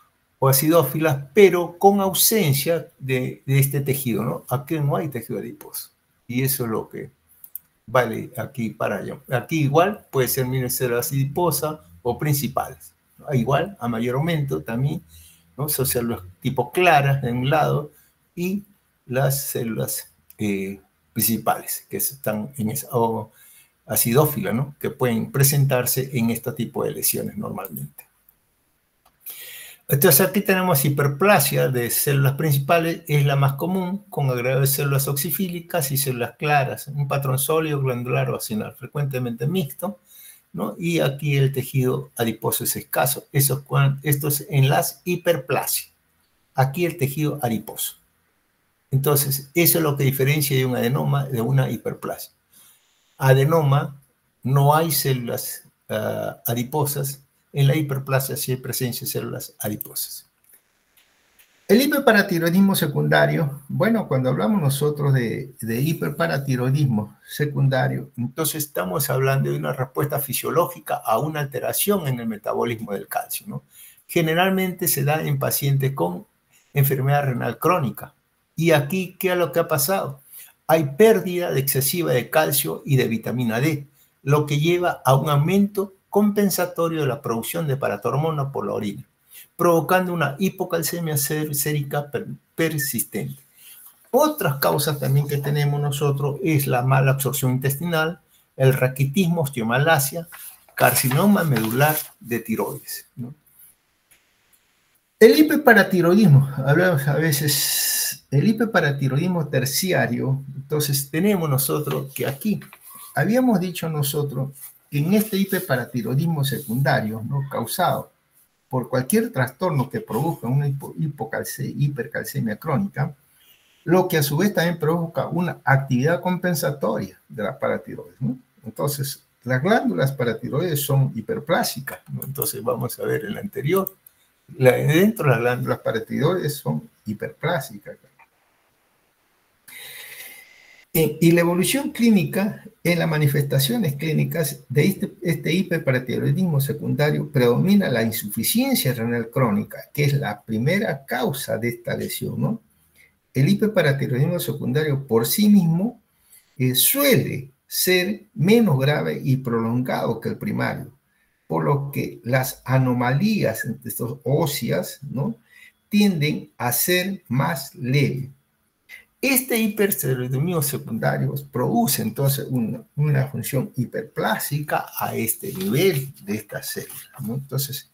o acidófilas, pero con ausencia de este tejido, ¿no? Aquí no hay tejido adiposo. Y eso es lo que vale aquí para allá. Aquí igual puede ser minocélulas adiposas o principales. Igual, a mayor aumento también, ¿no? Son células tipo claras de un lado y las células principales que están en esa, o acidófilas, ¿no? Que pueden presentarse en este tipo de lesiones normalmente. Entonces aquí tenemos hiperplasia de células principales, es la más común, con agregado de células oxifílicas y células claras, un patrón sólido, glandular o acinar, frecuentemente mixto, ¿no? Y aquí el tejido adiposo es escaso. Esto es en las hiperplasias. Aquí el tejido adiposo. Entonces, eso es lo que diferencia de un adenoma de una hiperplasia. Adenoma, no hay células adiposas. En la hiperplasia sí hay presencia de células adiposas. El hiperparatiroidismo secundario, bueno, cuando hablamos nosotros de hiperparatiroidismo secundario, entonces estamos hablando de una respuesta fisiológica a una alteración en el metabolismo del calcio, ¿no? Generalmente se da en pacientes con enfermedad renal crónica. Y aquí, ¿qué es lo que ha pasado? Hay pérdida excesiva de calcio y de vitamina D, lo que lleva a un aumento compensatorio de la producción de paratormona por la orina, provocando una hipocalcemia sérica persistente. Otras causas también que tenemos nosotros es la mala absorción intestinal, el raquitismo, osteomalacia, carcinoma medular de tiroides, ¿no? El hiperparatiroidismo, hablamos a veces, el hiperparatiroidismo terciario, entonces tenemos nosotros que aquí, habíamos dicho nosotros que en este hiperparatiroidismo secundario, ¿no? Causado por cualquier trastorno que produzca una hipercalcemia crónica, lo que a su vez también provoca una actividad compensatoria de la paratiroides, ¿no? Entonces, las glándulas paratiroides son hiperplásicas, ¿no? Entonces, vamos a ver el anterior. Dentro de las glándulas paratiroides son hiperplásicas. Y la evolución clínica, en las manifestaciones clínicas de este hiperparatiroidismo secundario, predomina la insuficiencia renal crónica, que es la primera causa de esta lesión, ¿no? El hiperparatiroidismo secundario por sí mismo suele ser menos grave y prolongado que el primario, por lo que las anomalías entre estos óseas, ¿no? Tienden a ser más leves. Este hipertiroidismo secundario produce entonces una función hiperplásica a este nivel de estas células, ¿no? Entonces,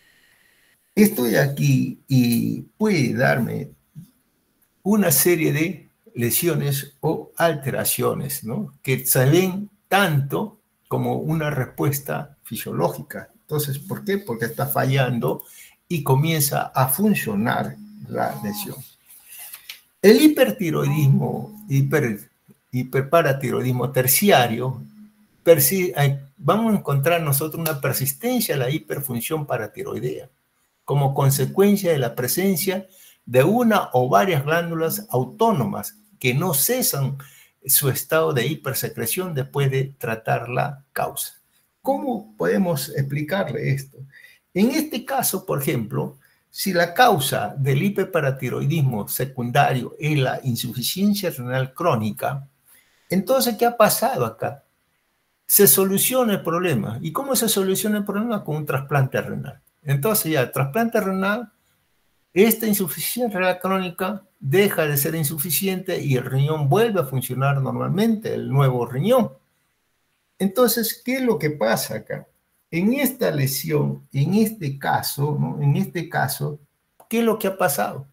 estoy aquí y puede darme una serie de lesiones o alteraciones, ¿no? Que se ven tanto como una respuesta fisiológica. Entonces, ¿por qué? Porque está fallando y comienza a funcionar la lesión. El hipertiroidismo, hiperparatiroidismo terciario, vamos a encontrar nosotros una persistencia de la hiperfunción paratiroidea como consecuencia de la presencia de una o varias glándulas autónomas que no cesan su estado de hipersecreción después de tratar la causa. ¿Cómo podemos explicarle esto? En este caso, por ejemplo, si la causa del hiperparatiroidismo secundario es la insuficiencia renal crónica, entonces, ¿qué ha pasado acá? Se soluciona el problema. ¿Y cómo se soluciona el problema? Con un trasplante renal. Entonces, ya, el trasplante renal, esta insuficiencia renal crónica deja de ser insuficiente y el riñón vuelve a funcionar normalmente, el nuevo riñón. Entonces, ¿qué es lo que pasa acá? En esta lesión, en este caso, ¿no? En este caso, ¿qué es lo que ha pasado?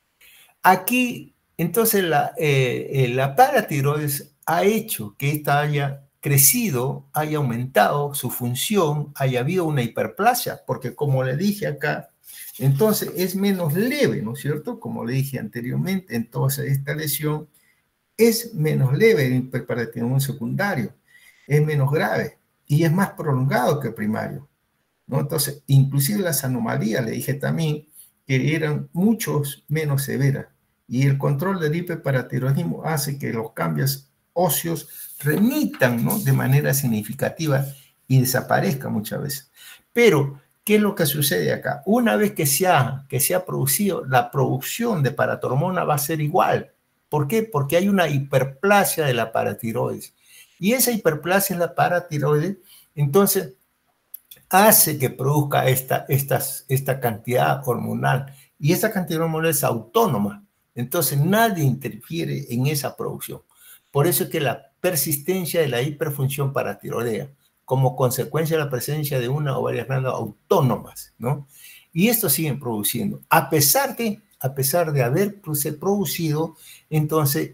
Aquí, entonces, la paratiroides ha hecho que esta haya crecido, haya aumentado su función, haya habido una hiperplasia, porque como le dije acá, entonces es menos leve, ¿no es cierto? Como le dije anteriormente, entonces esta lesión es menos leve el hiperparatiroidismo secundario, es menos grave y es más prolongado que el primario, ¿no? Entonces, inclusive las anomalías, le dije también, que eran muchos menos severas. Y el control del hiperparatiroidismo hace que los cambios óseos remitan, ¿no? De manera significativa y desaparezcan muchas veces. Pero ¿qué es lo que sucede acá? Una vez que se ha producido, la producción de paratormona va a ser igual. ¿Por qué? Porque hay una hiperplasia de la paratiroides. Y esa hiperplasia en la paratiroides, entonces, hace que produzca esta cantidad hormonal. Y esa cantidad hormonal es autónoma. Entonces, nadie interfiere en esa producción. Por eso es que la persistencia de la hiperfunción paratiroidea, como consecuencia de la presencia de una o varias glándulas autónomas, ¿no? Y esto siguen produciendo, a pesar de haber producido, entonces,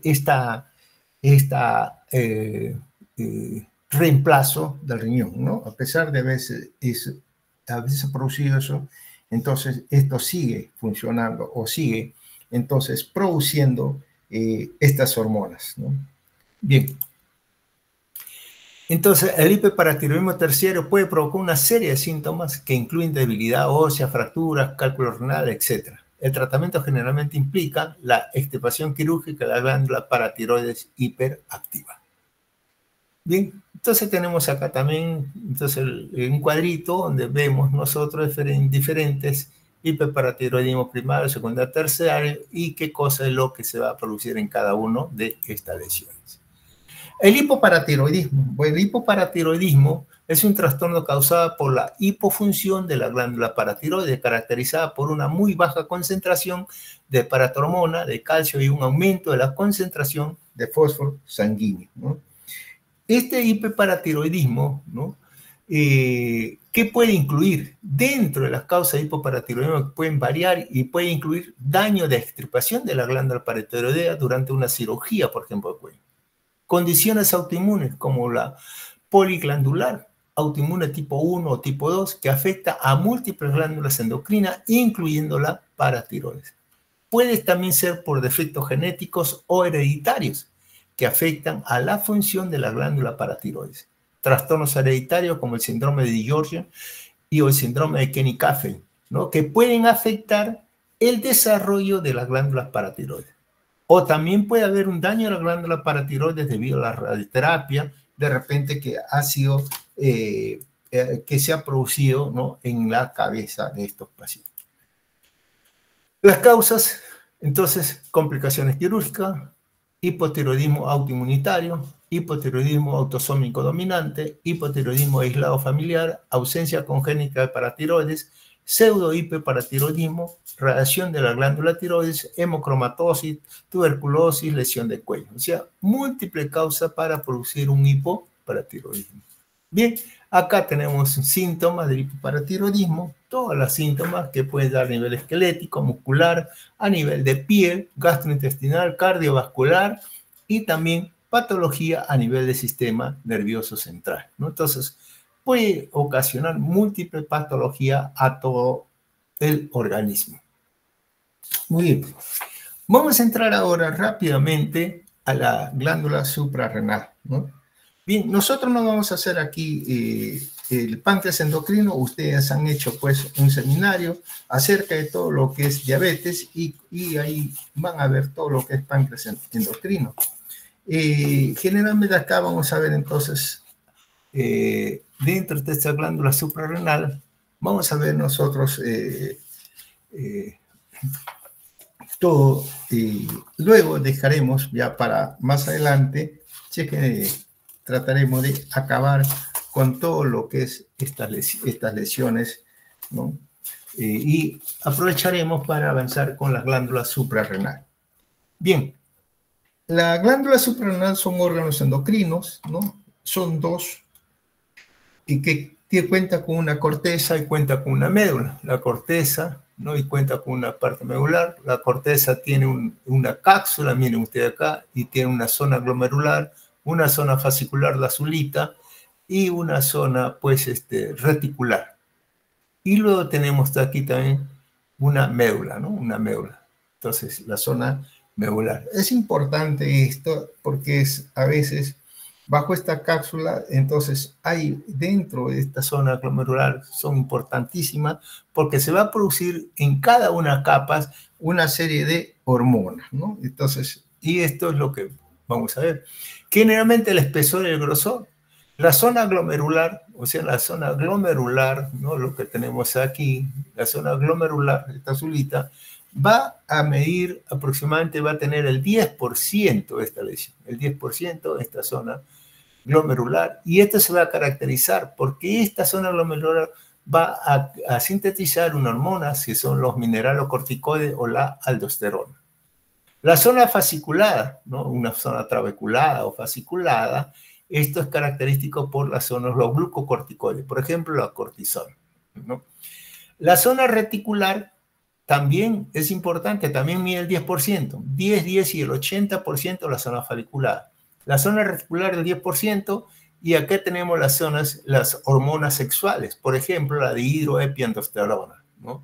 reemplazo del riñón, ¿no? A pesar de haberse producido eso, entonces esto sigue funcionando o sigue, entonces, produciendo estas hormonas, ¿no? Bien. Entonces, el hiperparatiroidismo terciario puede provocar una serie de síntomas que incluyen debilidad ósea, fracturas, cálculo renal, etc. El tratamiento generalmente implica la extirpación quirúrgica de la glándula paratiroides hiperactiva. Bien, entonces tenemos acá también un cuadrito donde vemos nosotros diferentes hiperparatiroidismo primario, secundario, terciario y qué cosa es lo que se va a producir en cada uno de estas lesiones. El hipoparatiroidismo. Bueno, el hipoparatiroidismo es un trastorno causado por la hipofunción de la glándula paratiroide, caracterizada por una muy baja concentración de paratormona, de calcio y un aumento de la concentración de fósforo sanguíneo, ¿no? Este hiperparatiroidismo, ¿no? ¿Qué puede incluir? Dentro de las causas de hipoparatiroidismo que pueden variar y puede incluir daño de extirpación de la glándula paratiroidea durante una cirugía, por ejemplo, de cuello. Condiciones autoinmunes como la poliglandular, autoinmune tipo 1 o tipo 2, que afecta a múltiples glándulas endocrinas, incluyendo la paratiroides. Puede también ser por defectos genéticos o hereditarios, que afectan a la función de la glándula paratiroides. Trastornos hereditarios como el síndrome de George y el síndrome de Kenny-Caffey, ¿no? Que pueden afectar el desarrollo de las glándulas paratiroides. O también puede haber un daño a la glándula paratiroides debido a la radioterapia, de repente que ha sido, que se ha producido, ¿no? En la cabeza de estos pacientes. Las causas, entonces, complicaciones quirúrgicas, hipotiroidismo autoinmunitario, hipotiroidismo autosómico dominante, hipotiroidismo aislado familiar, ausencia congénita de paratiroides, pseudo-hiperparatiroidismo, radiación de la glándula tiroides, hemocromatosis, tuberculosis, lesión de cuello. O sea, múltiples causas para producir un hipoparatiroidismo. Bien, acá tenemos síntomas del hipoparatiroidismo, todos los síntomas que pueden dar a nivel esquelético, muscular, a nivel de piel, gastrointestinal, cardiovascular y también patología a nivel del sistema nervioso central, ¿no? Entonces, puede ocasionar múltiple patología a todo el organismo. Muy bien. Vamos a entrar ahora rápidamente a la glándula suprarrenal, ¿no? Bien, nosotros no vamos a hacer aquí el páncreas endocrino. Ustedes han hecho pues un seminario acerca de todo lo que es diabetes y ahí van a ver todo lo que es páncreas endocrino. Generalmente acá vamos a ver entonces, dentro de esta glándula suprarrenal, vamos a ver nosotros todo. Luego dejaremos ya para más adelante, trataremos de acabar con todo lo que es estas lesiones, ¿no? Y aprovecharemos para avanzar con la glándula suprarrenal. Bien, la glándula suprarrenal son órganos endocrinos, ¿no? Son dos, y que cuenta con una corteza y cuenta con una médula. La corteza, ¿no? Y cuenta con una parte medular. La corteza tiene una cápsula, miren ustedes acá, y tiene una zona glomerular, una zona fascicular, la azulita, y una zona, pues, reticular. Y luego tenemos aquí también una médula, ¿no? Una médula. Entonces, la zona medular. Es importante esto porque a veces bajo esta cápsula, entonces hay dentro de esta zona glomerular, son importantísimas porque se va a producir en cada una de las capas una serie de hormonas, ¿no? Entonces, y esto es lo que vamos a ver. Generalmente el espesor y el grosor. La zona glomerular, o sea, la zona glomerular, ¿no? Lo que tenemos aquí, la zona glomerular, esta azulita, va a medir aproximadamente, va a tener el 10% de esta lesión, el 10% de esta zona glomerular, y esto se va a caracterizar porque esta zona glomerular va a sintetizar una hormona, que son los mineralocorticoides o la aldosterona. La zona fasciculada, ¿no? Una zona trabeculada o fasciculada, esto es característico por las zonas, los glucocorticoides, por ejemplo, la cortisol, ¿no? La zona reticular también es importante, también mide el 10%, 10, 10 y el 80% la zona folicular. La zona reticular el 10%, y acá tenemos las zonas, las hormonas sexuales, por ejemplo, la dihidroepiandrosterona, ¿no?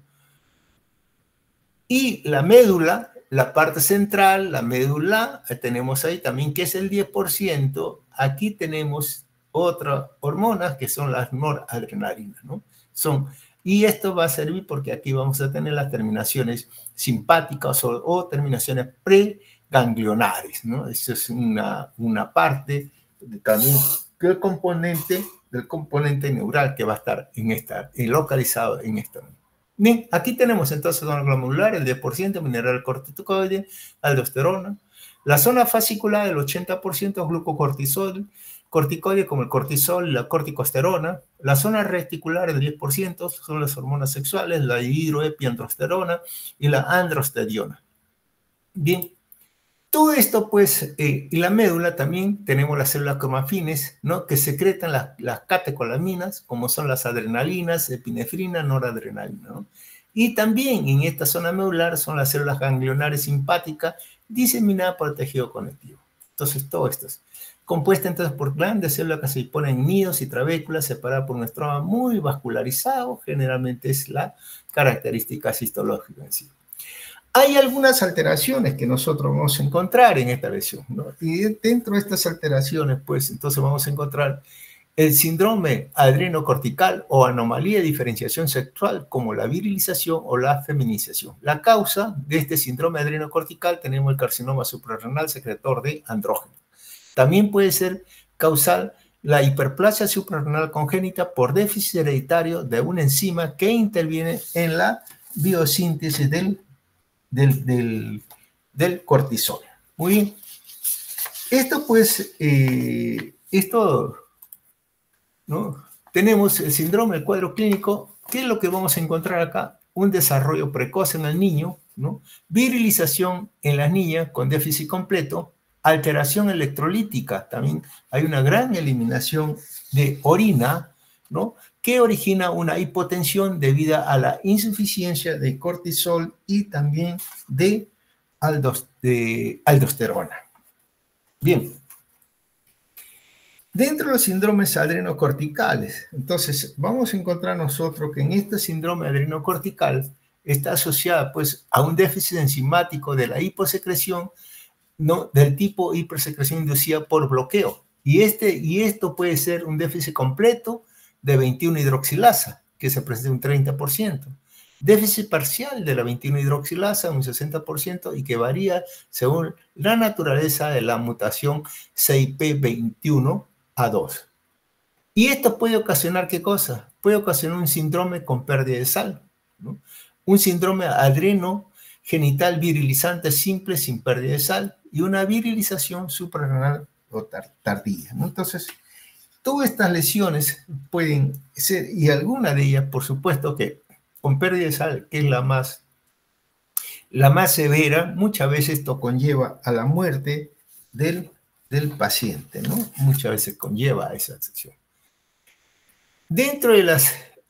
Y la médula, la parte central, la médula, tenemos ahí también que es el 10%. Aquí tenemos otras hormonas que son las noradrenalinas, ¿no? Y esto va a servir porque aquí vamos a tener las terminaciones simpáticas o terminaciones preganglionares, ¿no? Eso es una parte también del componente neural que va a estar localizado en esta. Bien, aquí tenemos entonces zona glomerular, el 10%, mineral corticoide, aldosterona. La zona fascicular, el 80% glucocortisol, corticoide como el cortisol y la corticosterona. La zona reticular, el 10%, son las hormonas sexuales, la dihidroepiandrosterona y la androsterona. Bien, todo esto, pues, y la médula también tenemos las células cromafines, ¿no? Que secretan las catecolaminas, como son las adrenalinas, epinefrina, noradrenalina, ¿no? Y también en esta zona medular son las células ganglionares simpáticas diseminadas por el tejido conectivo. Entonces, todo esto es compuesta entonces por grandes células que se disponen en nidos y trabéculas separadas por un estroma muy vascularizado, generalmente es la característica histológica en sí. Hay algunas alteraciones que nosotros vamos a encontrar en esta lesión, ¿no? Y dentro de estas alteraciones, pues, entonces vamos a encontrar el síndrome adrenocortical o anomalía de diferenciación sexual, como la virilización o la feminización. La causa de este síndrome adrenocortical tenemos el carcinoma suprarrenal secretor de andrógeno. También puede ser causal la hiperplasia suprarrenal congénita por déficit hereditario de una enzima que interviene en la biosíntesis del cortisol. Muy bien. Esto pues, ¿no? Tenemos el síndrome, el cuadro clínico. ¿Qué es lo que vamos a encontrar acá? Un desarrollo precoz en el niño, ¿no? Virilización en las niñas con déficit completo, alteración electrolítica, también hay una gran eliminación de orina, ¿no? Que origina una hipotensión debido a la insuficiencia de cortisol y también de aldosterona. Bien. Dentro de los síndromes adrenocorticales, entonces vamos a encontrar nosotros que en este síndrome adrenocortical está asociada pues a un déficit enzimático de la hiposecreción, ¿no? Del tipo hipersecreción inducida por bloqueo. Y esto puede ser un déficit completo de 21-hidroxilasa, que se presenta un 30%. Déficit parcial de la 21-hidroxilasa, un 60%, y que varía según la naturaleza de la mutación CIP21A2. Y esto puede ocasionar, ¿qué cosa? Puede ocasionar un síndrome con pérdida de sal, ¿no? Un síndrome adrenogenital virilizante simple sin pérdida de sal y una virilización suprarrenal o tardía, ¿no? Entonces, todas estas lesiones pueden ser, y alguna de ellas, por supuesto, que con pérdida de sal, que es la más severa, muchas veces esto conlleva a la muerte del paciente, ¿no? Muchas veces conlleva a esa sección. Dentro de las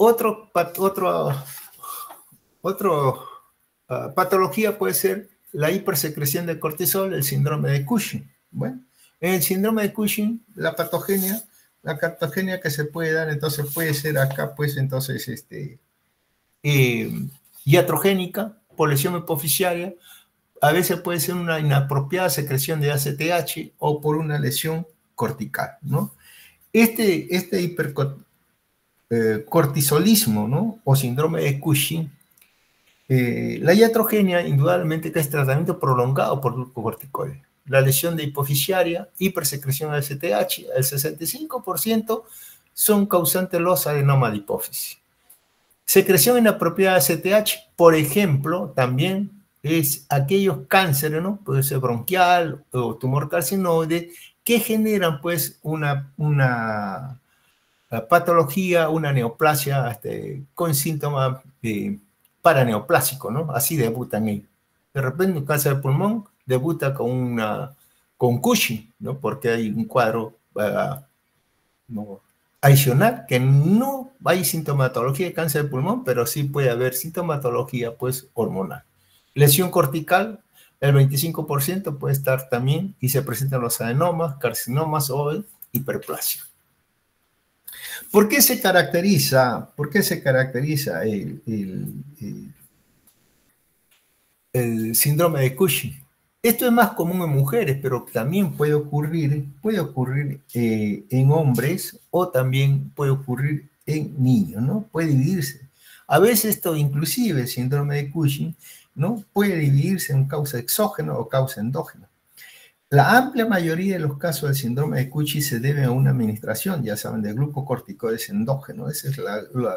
patología puede ser la hipersecreción de cortisol, el síndrome de Cushing. Bueno, en el síndrome de Cushing, la patogenia que se puede dar, entonces puede ser acá, pues entonces, iatrogénica, por lesión hipoficiaria, a veces puede ser una inapropiada secreción de ACTH o por una lesión cortical, ¿no? Este hipercortisolismo, ¿no? O síndrome de Cushing, la iatrogenia, indudablemente que es tratamiento prolongado por glucocorticoides. la lesión de hipofisiaria, hipersecreción de ACTH, el 65% son causantes los adenomas de hipófisis. Secreción inapropiada de ACTH, por ejemplo, también es aquellos cánceres, ¿no? Puede ser bronquial o tumor carcinoide, que generan pues una patología, una neoplasia con síntomas paraneoplásicos, ¿no? Así debutan ellos. De repente un cáncer de pulmón debuta con Cushing, ¿no? Porque hay un cuadro no, adicional que no hay sintomatología de cáncer de pulmón, pero sí puede haber sintomatología pues hormonal. Lesión cortical, el 25% puede estar también y se presentan los adenomas, carcinomas o hiperplasia. ¿Por qué se caracteriza el síndrome de Cushing? Esto es más común en mujeres, pero también puede ocurrir en hombres o también puede ocurrir en niños, ¿no? Puede dividirse. A veces esto, inclusive el síndrome de Cushing, ¿no? Puede dividirse en causa exógena o causa endógena. La amplia mayoría de los casos del síndrome de Cushing se debe a una administración, ya saben, de glucocorticoides endógenos. Ese es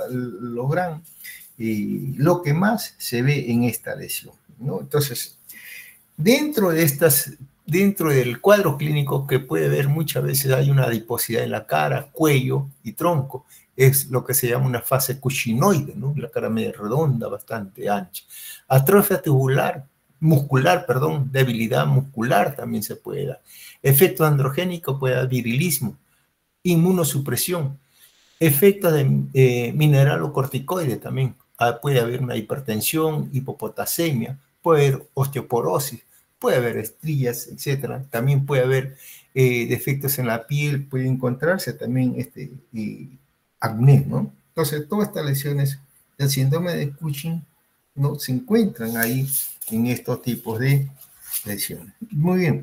lo que más se ve en esta lesión, ¿no? Entonces, dentro del cuadro clínico que puede ver muchas veces hay una adiposidad en la cara, cuello y tronco. Es lo que se llama una fase cushinoide, ¿no? La cara media redonda, bastante ancha. Atrofia muscular, debilidad muscular también se puede dar. Efecto androgénico puede dar virilismo, inmunosupresión, efectos de mineralocorticoide también. Puede haber una hipertensión, hipopotasemia, puede haber osteoporosis, puede haber estrías, etc. También puede haber defectos en la piel, puede encontrarse también acné, ¿no? Entonces, todas estas lesiones del síndrome de Cushing, ¿no? Se encuentran ahí en estos tipos de lesiones. Muy bien.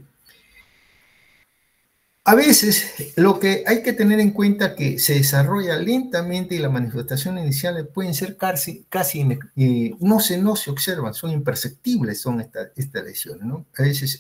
A veces lo que hay que tener en cuenta es que se desarrolla lentamente y las manifestaciones iniciales pueden ser casi no se observan, son imperceptibles, son estas lesiones, ¿no? A veces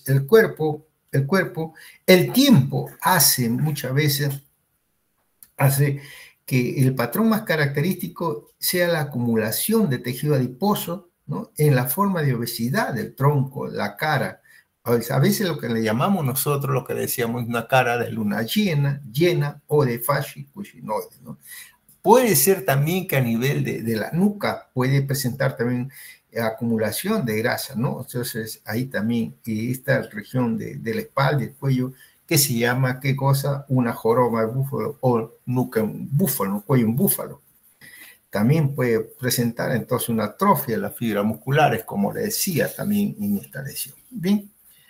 el tiempo muchas veces hace que el patrón más característico sea la acumulación de tejido adiposo, ¿no? En la forma de obesidad del tronco, la cara. A veces lo que le llamamos nosotros, lo que decíamos, una cara de luna llena o de fascia cushinoide, ¿no? Puede ser también que a nivel de la nuca puede presentar también acumulación de grasa, ¿no? Entonces ahí también esta región de la espalda y el cuello, que se llama, ¿qué cosa? Una joroba de búfalo o nuca en búfalo, cuello en búfalo. También puede presentar entonces una atrofia de las fibras musculares, como le decía también en esta lesión. Bien.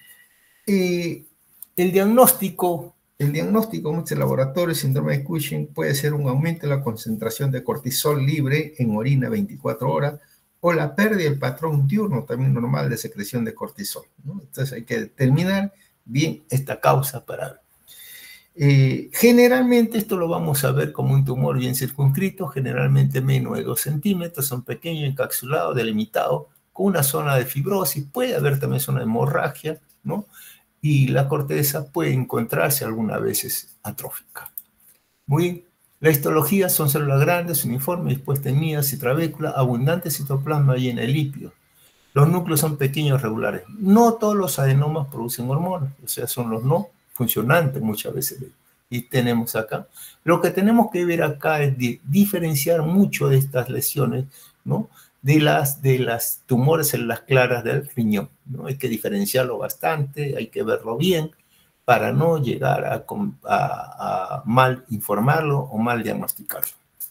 El diagnóstico en muchos laboratorios, síndrome de Cushing, puede ser un aumento de la concentración de cortisol libre en orina 24 horas o la pérdida del patrón diurno también normal de secreción de cortisol, ¿no? Entonces hay que determinar bien esta causa para ver. Generalmente esto lo vamos a ver como un tumor bien circunscrito, generalmente menos de 2 centímetros, son pequeños, encapsulados, delimitados, con una zona de fibrosis, puede haber también zona de hemorragia, ¿no? Y la corteza puede encontrarse algunas veces atrófica. Muy bien. La histología son células grandes, uniformes, dispuestas en nidas y trabéculas, abundante citoplasma y en el lípido. Los núcleos son pequeños, regulares. No todos los adenomas producen hormonas, o sea, son los no funcionantes muchas veces. Y tenemos acá. Lo que tenemos que ver acá es diferenciar mucho de estas lesiones, ¿no? De las tumores en las claras del riñón, ¿no? Hay que diferenciarlo bastante, hay que verlo bien para no llegar a mal informarlo o mal diagnosticarlo.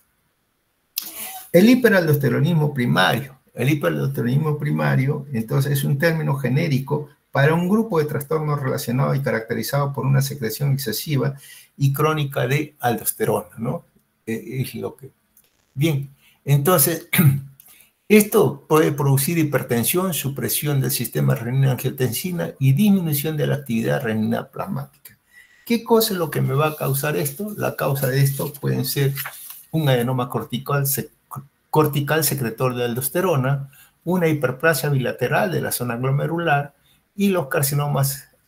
El hiperaldosteronismo primario. El hiperaldosteronismo primario, entonces, es un término genérico para un grupo de trastornos relacionados y caracterizados por una secreción excesiva y crónica de aldosterona, ¿no? Es lo que... Bien, entonces... Esto puede producir hipertensión, supresión del sistema renina-angiotensina y disminución de la actividad renina plasmática. ¿Qué cosa es lo que me va a causar esto? La causa de esto puede ser un adenoma cortical secretor de aldosterona, una hiperplasia bilateral de la zona glomerular y los carcinomas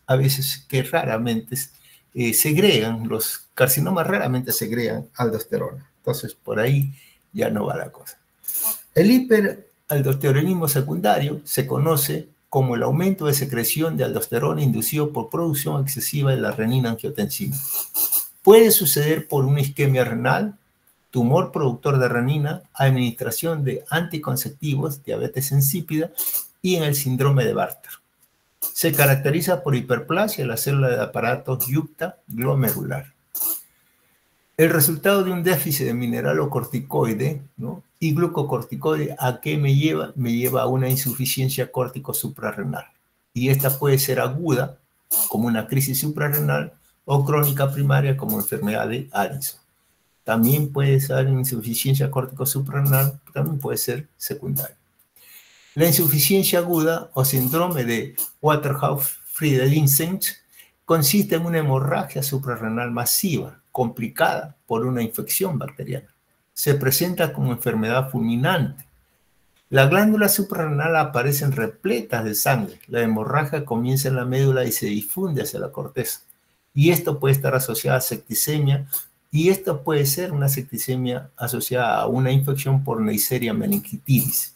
a veces que raramente segregan, los carcinomas raramente segregan aldosterona. Entonces, por ahí ya no va la cosa. El hiperaldosteronismo secundario se conoce como el aumento de secreción de aldosterona inducido por producción excesiva de la renina-angiotensina. Puede suceder por una isquemia renal, tumor productor de renina, administración de anticonceptivos, diabetes insípida y en el síndrome de Bartter. Se caracteriza por hiperplasia de la célula de aparato yucta glomerular. El resultado de un déficit de mineralocorticoide, ¿no?, y glucocorticoide, ¿a qué me lleva? Me lleva a una insuficiencia córtico-suprarrenal. Y esta puede ser aguda, como una crisis suprarrenal, o crónica primaria, como enfermedad de Addison. También puede ser insuficiencia córtico-suprarrenal, también puede ser secundaria. La insuficiencia aguda o síndrome de Waterhouse-Fridolin-Sings consiste en una hemorragia suprarrenal masiva, complicada por una infección bacteriana. Se presenta como enfermedad fulminante. Las glándulas suprarrenales aparecen repletas de sangre. La hemorragia comienza en la médula y se difunde hacia la corteza. Y esto puede estar asociado a septicemia, y esto puede ser una septicemia asociada a una infección por Neisseria meningitidis.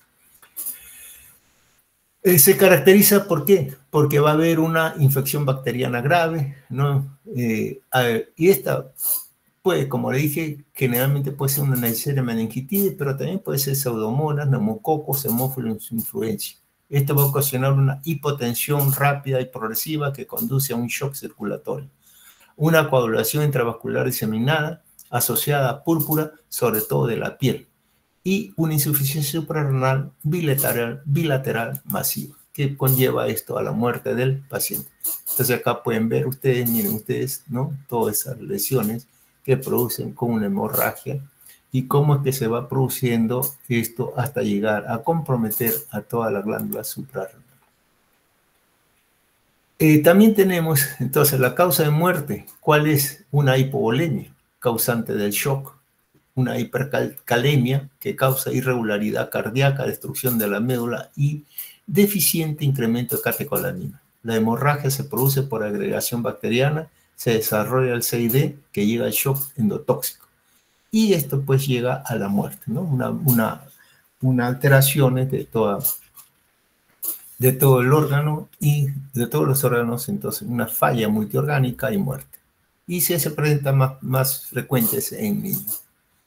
Se caracteriza, ¿por qué? Porque va a haber una infección bacteriana grave, ¿no? Y esta puede, como le dije, generalmente puede ser una Neisseria meningitidis, pero también puede ser pseudomonas, neumococos, hemófilos influenza. Esto va a ocasionar una hipotensión rápida y progresiva que conduce a un shock circulatorio, una coagulación intravascular diseminada asociada a púrpura, sobre todo de la piel, y una insuficiencia suprarrenal bilateral masiva, que conlleva esto a la muerte del paciente. Entonces acá pueden ver ustedes, miren ustedes, ¿no?, todas esas lesiones que producen con una hemorragia y cómo es que se va produciendo esto hasta llegar a comprometer a toda la glándula suprarrenal. También tenemos entonces la causa de muerte. ¿Cuál es? Una hipovolemia, causante del shock. Una hipercalemia, que causa irregularidad cardíaca, destrucción de la médula y deficiente incremento de catecolamina. La hemorragia se produce por agregación bacteriana, se desarrolla el CID, que llega al shock endotóxico. Y esto pues llega a la muerte, ¿no? Una alteración de todo el órgano y de todos los órganos, entonces una falla multiorgánica y muerte. Y se presenta más frecuentes en niños.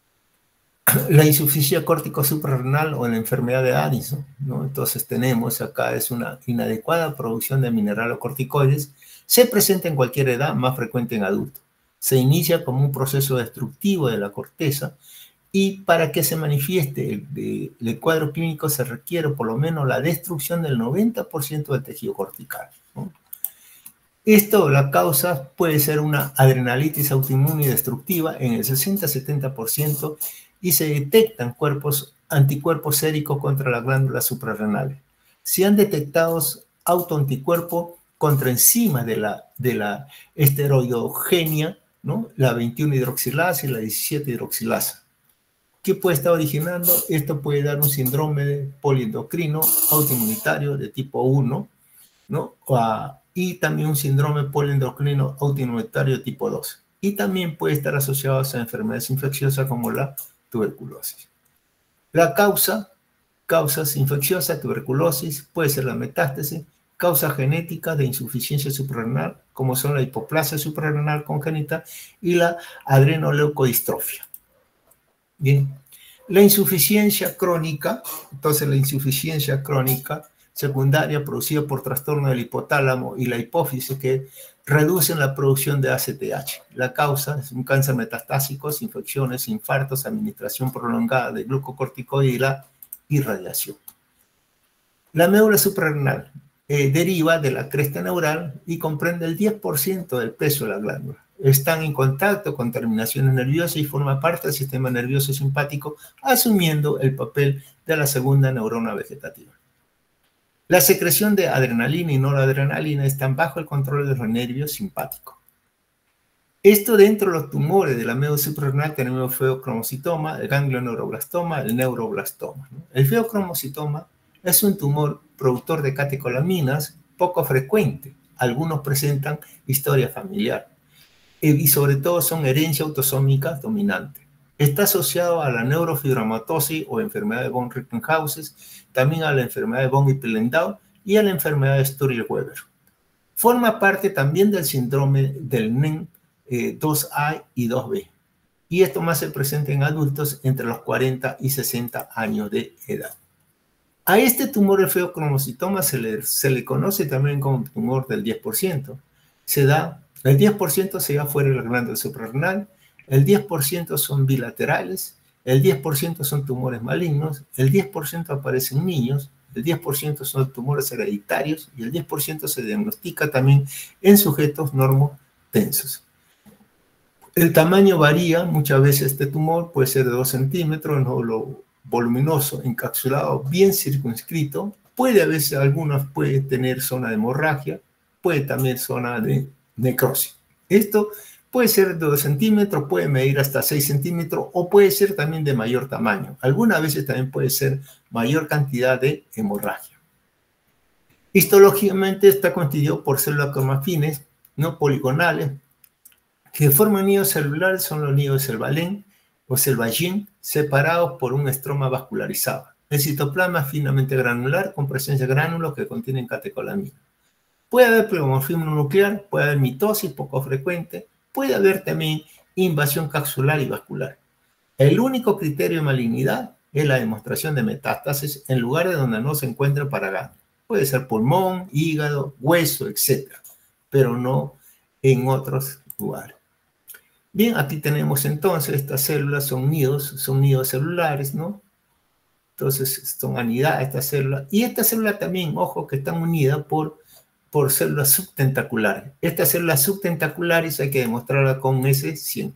La insuficiencia córtico-suprarrenal o la enfermedad de Addison, ¿no? Entonces tenemos acá es una inadecuada producción de mineralocorticoides. Se presenta en cualquier edad, más frecuente en adultos. Se inicia como un proceso destructivo de la corteza y para que se manifieste el cuadro clínico se requiere por lo menos la destrucción del 90% del tejido cortical, ¿no? Esto, la causa puede ser una adrenalitis autoinmune y destructiva en el 60-70% y se detectan anticuerpos séricos contra las glándulas suprarrenales. Se han detectado autoanticuerpos contra enzimas de la esteroidogenia, ¿no?, la 21-hidroxilasa y la 17-hidroxilasa. ¿Qué puede estar originando? Esto puede dar un síndrome poliendocrino autoinmunitario de tipo 1, ¿no?, y también un síndrome poliendocrino autoinmunitario tipo 2. Y también puede estar asociado a enfermedades infecciosas como la tuberculosis. La causas infecciosas, tuberculosis, puede ser la metástasis, causas genéticas de insuficiencia suprarrenal, como son la hipoplasia suprarrenal congénita y la adrenoleucodistrofia. Bien, la insuficiencia crónica, entonces la insuficiencia crónica secundaria producida por trastorno del hipotálamo y la hipófisis que reducen la producción de ACTH. La causa es un cáncer metastásico, infecciones, infartos, administración prolongada de glucocorticoide y la irradiación. La médula suprarrenal deriva de la cresta neural y comprende el 10% del peso de la glándula. Están en contacto con terminaciones nerviosas y forma parte del sistema nervioso simpático, asumiendo el papel de la segunda neurona vegetativa. La secreción de adrenalina y noradrenalina están bajo el control de los nervios simpáticos. Esto dentro de los tumores de la médula suprarrenal tenemos el feocromocitoma, el ganglioneuroblastoma, el neuroblastoma, ¿no? El feocromocitoma es un tumor productor de catecolaminas poco frecuente, algunos presentan historia familiar y sobre todo son herencia autosómica dominante. Está asociado a la neurofibromatosis o enfermedad de von Rickenhausen, también a la enfermedad de von Hippel-Lindau y a la enfermedad de Sturge-Weber. Forma parte también del síndrome del NEN 2A y 2B. Y esto más se presenta en adultos entre los 40 y 60 años de edad. A este tumor el feocromocitoma se le conoce también como tumor del 10%. El 10% se da fuera de la glándula suprarrenal, el 10% son bilaterales, el 10% son tumores malignos, el 10% aparecen en niños, el 10% son tumores hereditarios y el 10% se diagnostica también en sujetos normotensos. El tamaño varía, muchas veces este tumor puede ser de 2 centímetros, nódulo voluminoso, encapsulado, bien circunscrito. Puede a veces, algunos puede tener zona de hemorragia, puede también zona de necrosis. Esto puede ser de 2 centímetros, puede medir hasta 6 centímetros o puede ser también de mayor tamaño. Algunas veces también puede ser mayor cantidad de hemorragia. Histológicamente está constituido por células cromafines no poligonales que forman nidos celulares, son los nidos de Selvalén o Selvagin, separados por un estroma vascularizado. El citoplasma es finamente granular con presencia de gránulos que contienen catecolamina. Puede haber pleomorfismo nuclear, puede haber mitosis poco frecuente, puede haber también invasión capsular y vascular. El único criterio de malignidad es la demostración de metástasis en lugares donde no se encuentra paraganglio. Puede ser pulmón, hígado, hueso, etc., pero no en otros lugares. Bien, aquí tenemos entonces, estas células son nidos celulares, ¿no? Entonces, son anidadas estas células. Y esta célula también, ojo, que están unidas por células subtentaculares. Estas células subtentaculares hay que demostrarlas con S100.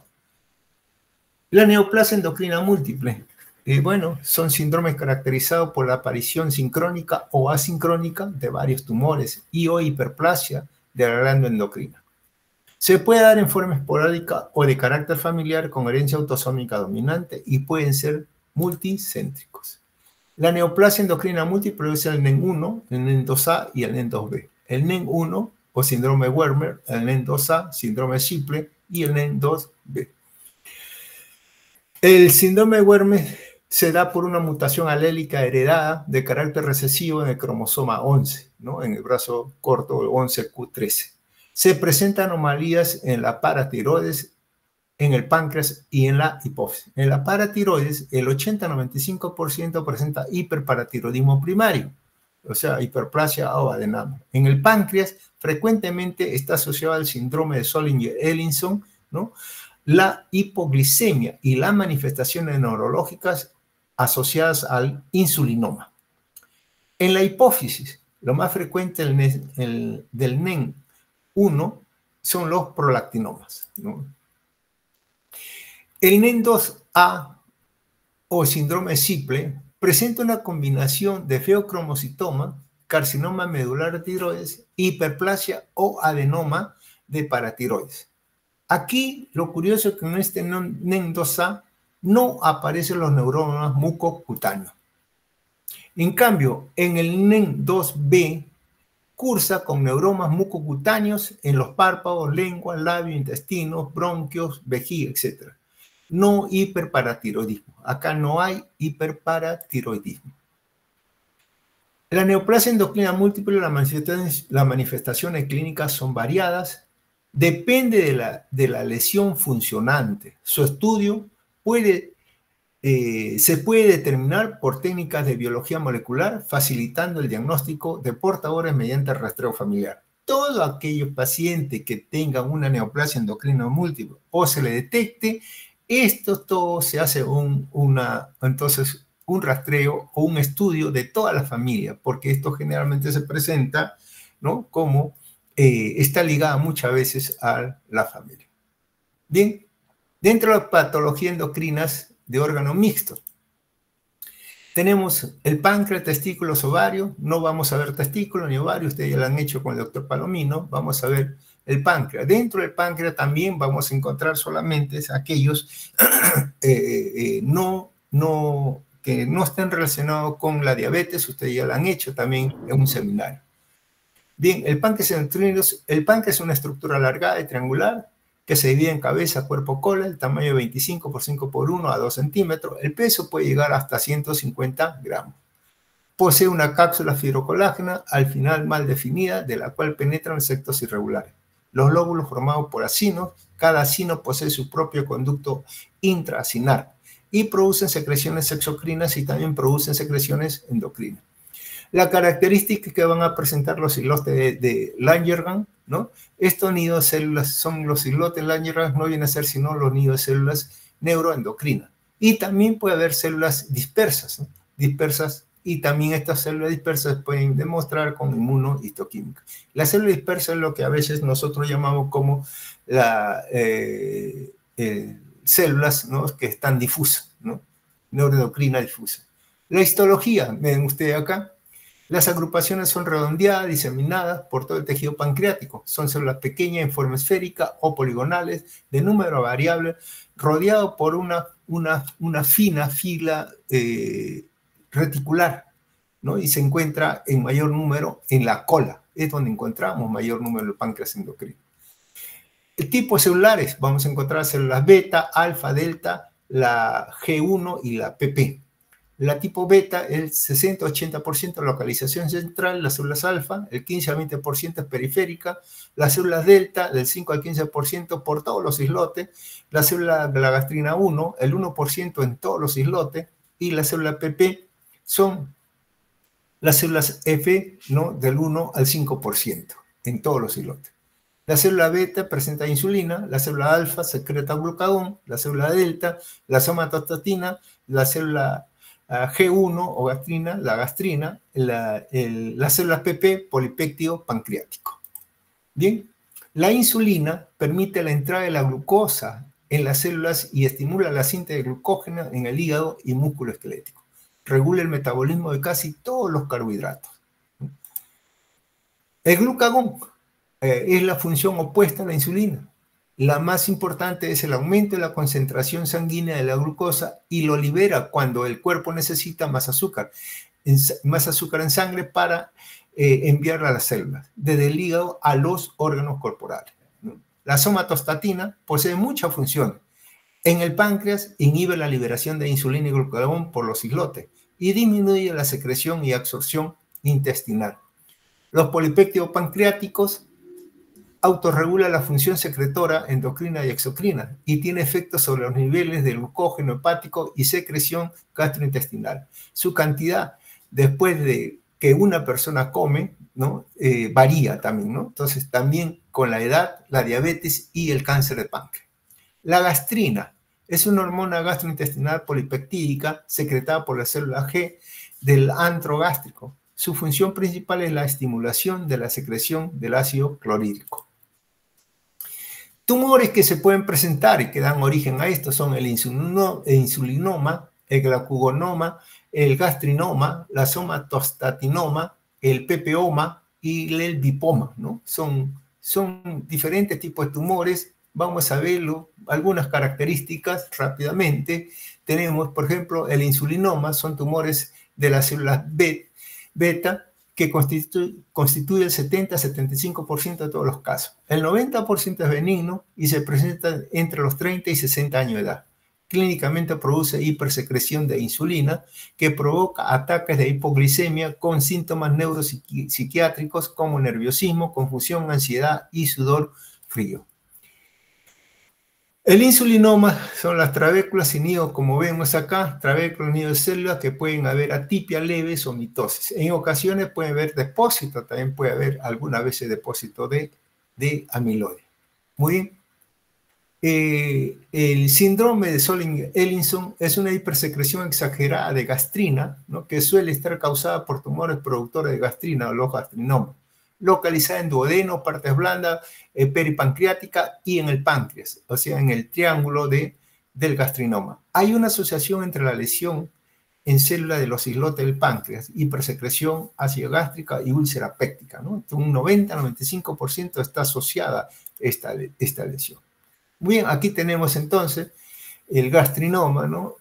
La neoplasia endocrina múltiple. Bueno, son síndromes caracterizados por la aparición sincrónica o asincrónica de varios tumores y o hiperplasia de la glándula endocrina. Se puede dar en forma esporádica o de carácter familiar con herencia autosómica dominante y pueden ser multicéntricos. La neoplasia endocrina múltiple es el NEN1, el NEN2A y el NEN2B. El NEN1 o síndrome de Werner, el NEN2A, síndrome de Shipley y el NEN2B. El síndrome de Werner se da por una mutación alélica heredada de carácter recesivo en el cromosoma 11, ¿no? En el brazo corto 11q13. Se presentan anomalías en la paratiroides, en el páncreas y en la hipófisis. En la paratiroides, el 80-95% presenta hiperparatiroidismo primario, o sea, hiperplasia o adenoma. En el páncreas, frecuentemente está asociado al síndrome de Zollinger-Ellison, ¿no? La hipoglicemia y las manifestaciones neurológicas asociadas al insulinoma. En la hipófisis, lo más frecuente del NEN1 son los prolactinomas, ¿no? El NEN2A o síndrome de Shipley presenta una combinación de feocromocitoma, carcinoma medular de tiroides, hiperplasia o adenoma de paratiroides. Aquí lo curioso es que en este NEN2A no aparecen los neuromas mucocutáneos. En cambio, en el NEN2B cursa con neuromas mucocutáneos en los párpados, lengua, labio, intestinos, bronquios, vejiga, etc. No hiperparatiroidismo. Acá no hay hiperparatiroidismo. La neoplasia endocrina múltiple, las manifestaciones clínicas son variadas. Depende de la lesión funcionante. Su estudio se puede determinar por técnicas de biología molecular, facilitando el diagnóstico de portadores mediante rastreo familiar. Todos aquellos pacientes que tengan una neoplasia endocrina múltiple o se le detecte, esto todo se hace entonces un rastreo o un estudio de toda la familia, porque esto generalmente se presenta, ¿no? Como está ligada muchas veces a la familia. Bien, dentro de las patologías endocrinas de órgano mixto, tenemos el páncreas, testículos, ovarios. No vamos a ver testículos ni ovarios, ustedes ya lo han hecho con el doctor Palomino. Vamos a ver el páncreas. Dentro del páncreas también vamos a encontrar solamente aquellos que no estén relacionados con la diabetes. Ustedes ya lo han hecho también en un seminario. Bien, el páncreas endocrino es una estructura alargada y triangular que se divide en cabeza, cuerpo, cola, el tamaño de 25 por 5 por 1 a 2 centímetros. El peso puede llegar hasta 150 gramos. Posee una cápsula fibrocolágena al final mal definida, de la cual penetran insectos irregulares. Los lóbulos formados por acinos, cada acino posee su propio conducto intraacinar y producen secreciones exocrinas y también producen secreciones endocrinas. La característica que van a presentar los islotes de Langerhans, ¿no? Estos nidos de células son los islotes Langerhans, no vienen a ser sino los nidos de células neuroendocrinas. Y también puede haber células dispersas, ¿no? Dispersas, y también estas células dispersas pueden demostrar con inmunohistoquímica. La célula dispersa es lo que a veces nosotros llamamos como células, ¿no? Que están difusas, ¿no? Neuroendocrina difusa. La histología, ven ustedes acá, las agrupaciones son redondeadas, diseminadas por todo el tejido pancreático. Son células pequeñas en forma esférica o poligonales de número variable, rodeado por una fina fila reticular, ¿no? Y se encuentra en mayor número en la cola. Es donde encontramos mayor número del páncreas endocrino. El tipo de celulares, vamos a encontrar células beta, alfa, delta, la G1 y la PP. La tipo beta, el 60-80% localización central, las células alfa, el 15-20% es periférica, las células delta, del 5 al 15% por todos los islotes, la célula de la gastrina 1, el 1% en todos los islotes, y la célula PP son las células F, ¿no? Del 1 al 5% en todos los islotes. La célula beta presenta insulina, la célula alfa secreta glucagón, la célula delta, la somatostatina, la célula G1 o gastrina, la gastrina, la célula PP, polipéptido pancreático. Bien, la insulina permite la entrada de la glucosa en las células y estimula la síntesis de glucógeno en el hígado y músculo esquelético. Regula el metabolismo de casi todos los carbohidratos. El glucagón es la función opuesta a la insulina. La más importante es el aumento de la concentración sanguínea de la glucosa y lo libera cuando el cuerpo necesita más azúcar en sangre para enviarla a las células, desde el hígado a los órganos corporales. La somatostatina posee muchas funciones. En el páncreas inhibe la liberación de insulina y glucagón por los islotes y disminuye la secreción y absorción intestinal. Los polipéptidos pancreáticos autorregula la función secretora endocrina y exocrina y tiene efectos sobre los niveles de glucógeno hepático y secreción gastrointestinal. Su cantidad después de que una persona come, ¿no? Varía también, ¿no? Entonces también con la edad, la diabetes y el cáncer de páncreas. La gastrina es una hormona gastrointestinal polipeptídica secretada por la célula G del antro gástrico. Su función principal es la estimulación de la secreción del ácido clorhídrico. Tumores que se pueden presentar y que dan origen a esto son el insulinoma, el glauconoma, el gastrinoma, la somatostatinoma, el pepeoma y el lipoma, ¿no? Son diferentes tipos de tumores. Vamos a verlo, algunas características rápidamente. Tenemos, por ejemplo, el insulinoma, son tumores de las células beta, que constituye el 70-75% de todos los casos. El 90% es benigno y se presenta entre los 30 y 60 años de edad. Clínicamente produce hipersecreción de insulina que provoca ataques de hipoglicemia con síntomas neuropsiquiátricos como nerviosismo, confusión, ansiedad y sudor frío. El insulinoma son las trabéculas y nidos, como vemos acá, trabéculas, nidos de células que pueden haber atipia leves o mitosis. En ocasiones puede haber depósito, también puede haber algunas veces depósito de amiloide. Muy bien. El síndrome de Solling-Ellison es una hipersecreción exagerada de gastrina, ¿no? Que suele estar causada por tumores productores de gastrina o los gastrinomas, localizada en duodeno, partes blandas, peripancreática y en el páncreas, o sea, en el triángulo del gastrinoma. Hay una asociación entre la lesión en célula de los islotes del páncreas, hipersecreción ácido gástrica y úlcera péptica, ¿no? Un 90-95% está asociada esta lesión. Muy bien, aquí tenemos entonces el gastrinoma, ¿no?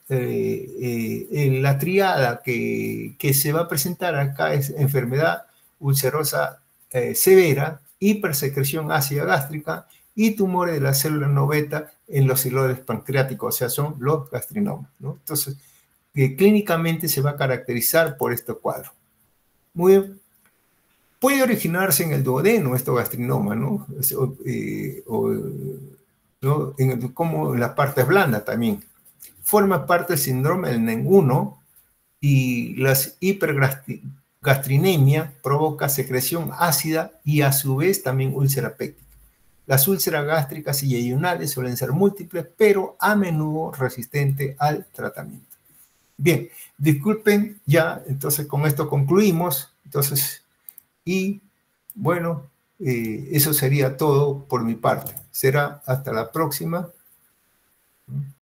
La triada que se va a presentar acá es enfermedad ulcerosa severa, hipersecreción ácida gástrica y tumores de la célula no beta en los hilodes pancreáticos, o sea, son los gastrinomas, ¿no? Entonces, clínicamente se va a caracterizar por este cuadro. Muy bien. Puede originarse en el duodeno este gastrinoma, ¿no? ¿No? Como en las partes blandas también. Forma parte del síndrome del NEN1 y las hipergastrinemia provoca secreción ácida y a su vez también úlcera péptica. Las úlceras gástricas y yeyunales suelen ser múltiples, pero a menudo resistentes al tratamiento. Bien, disculpen, ya, entonces con esto concluimos. Entonces, y bueno, eso sería todo por mi parte. Será hasta la próxima.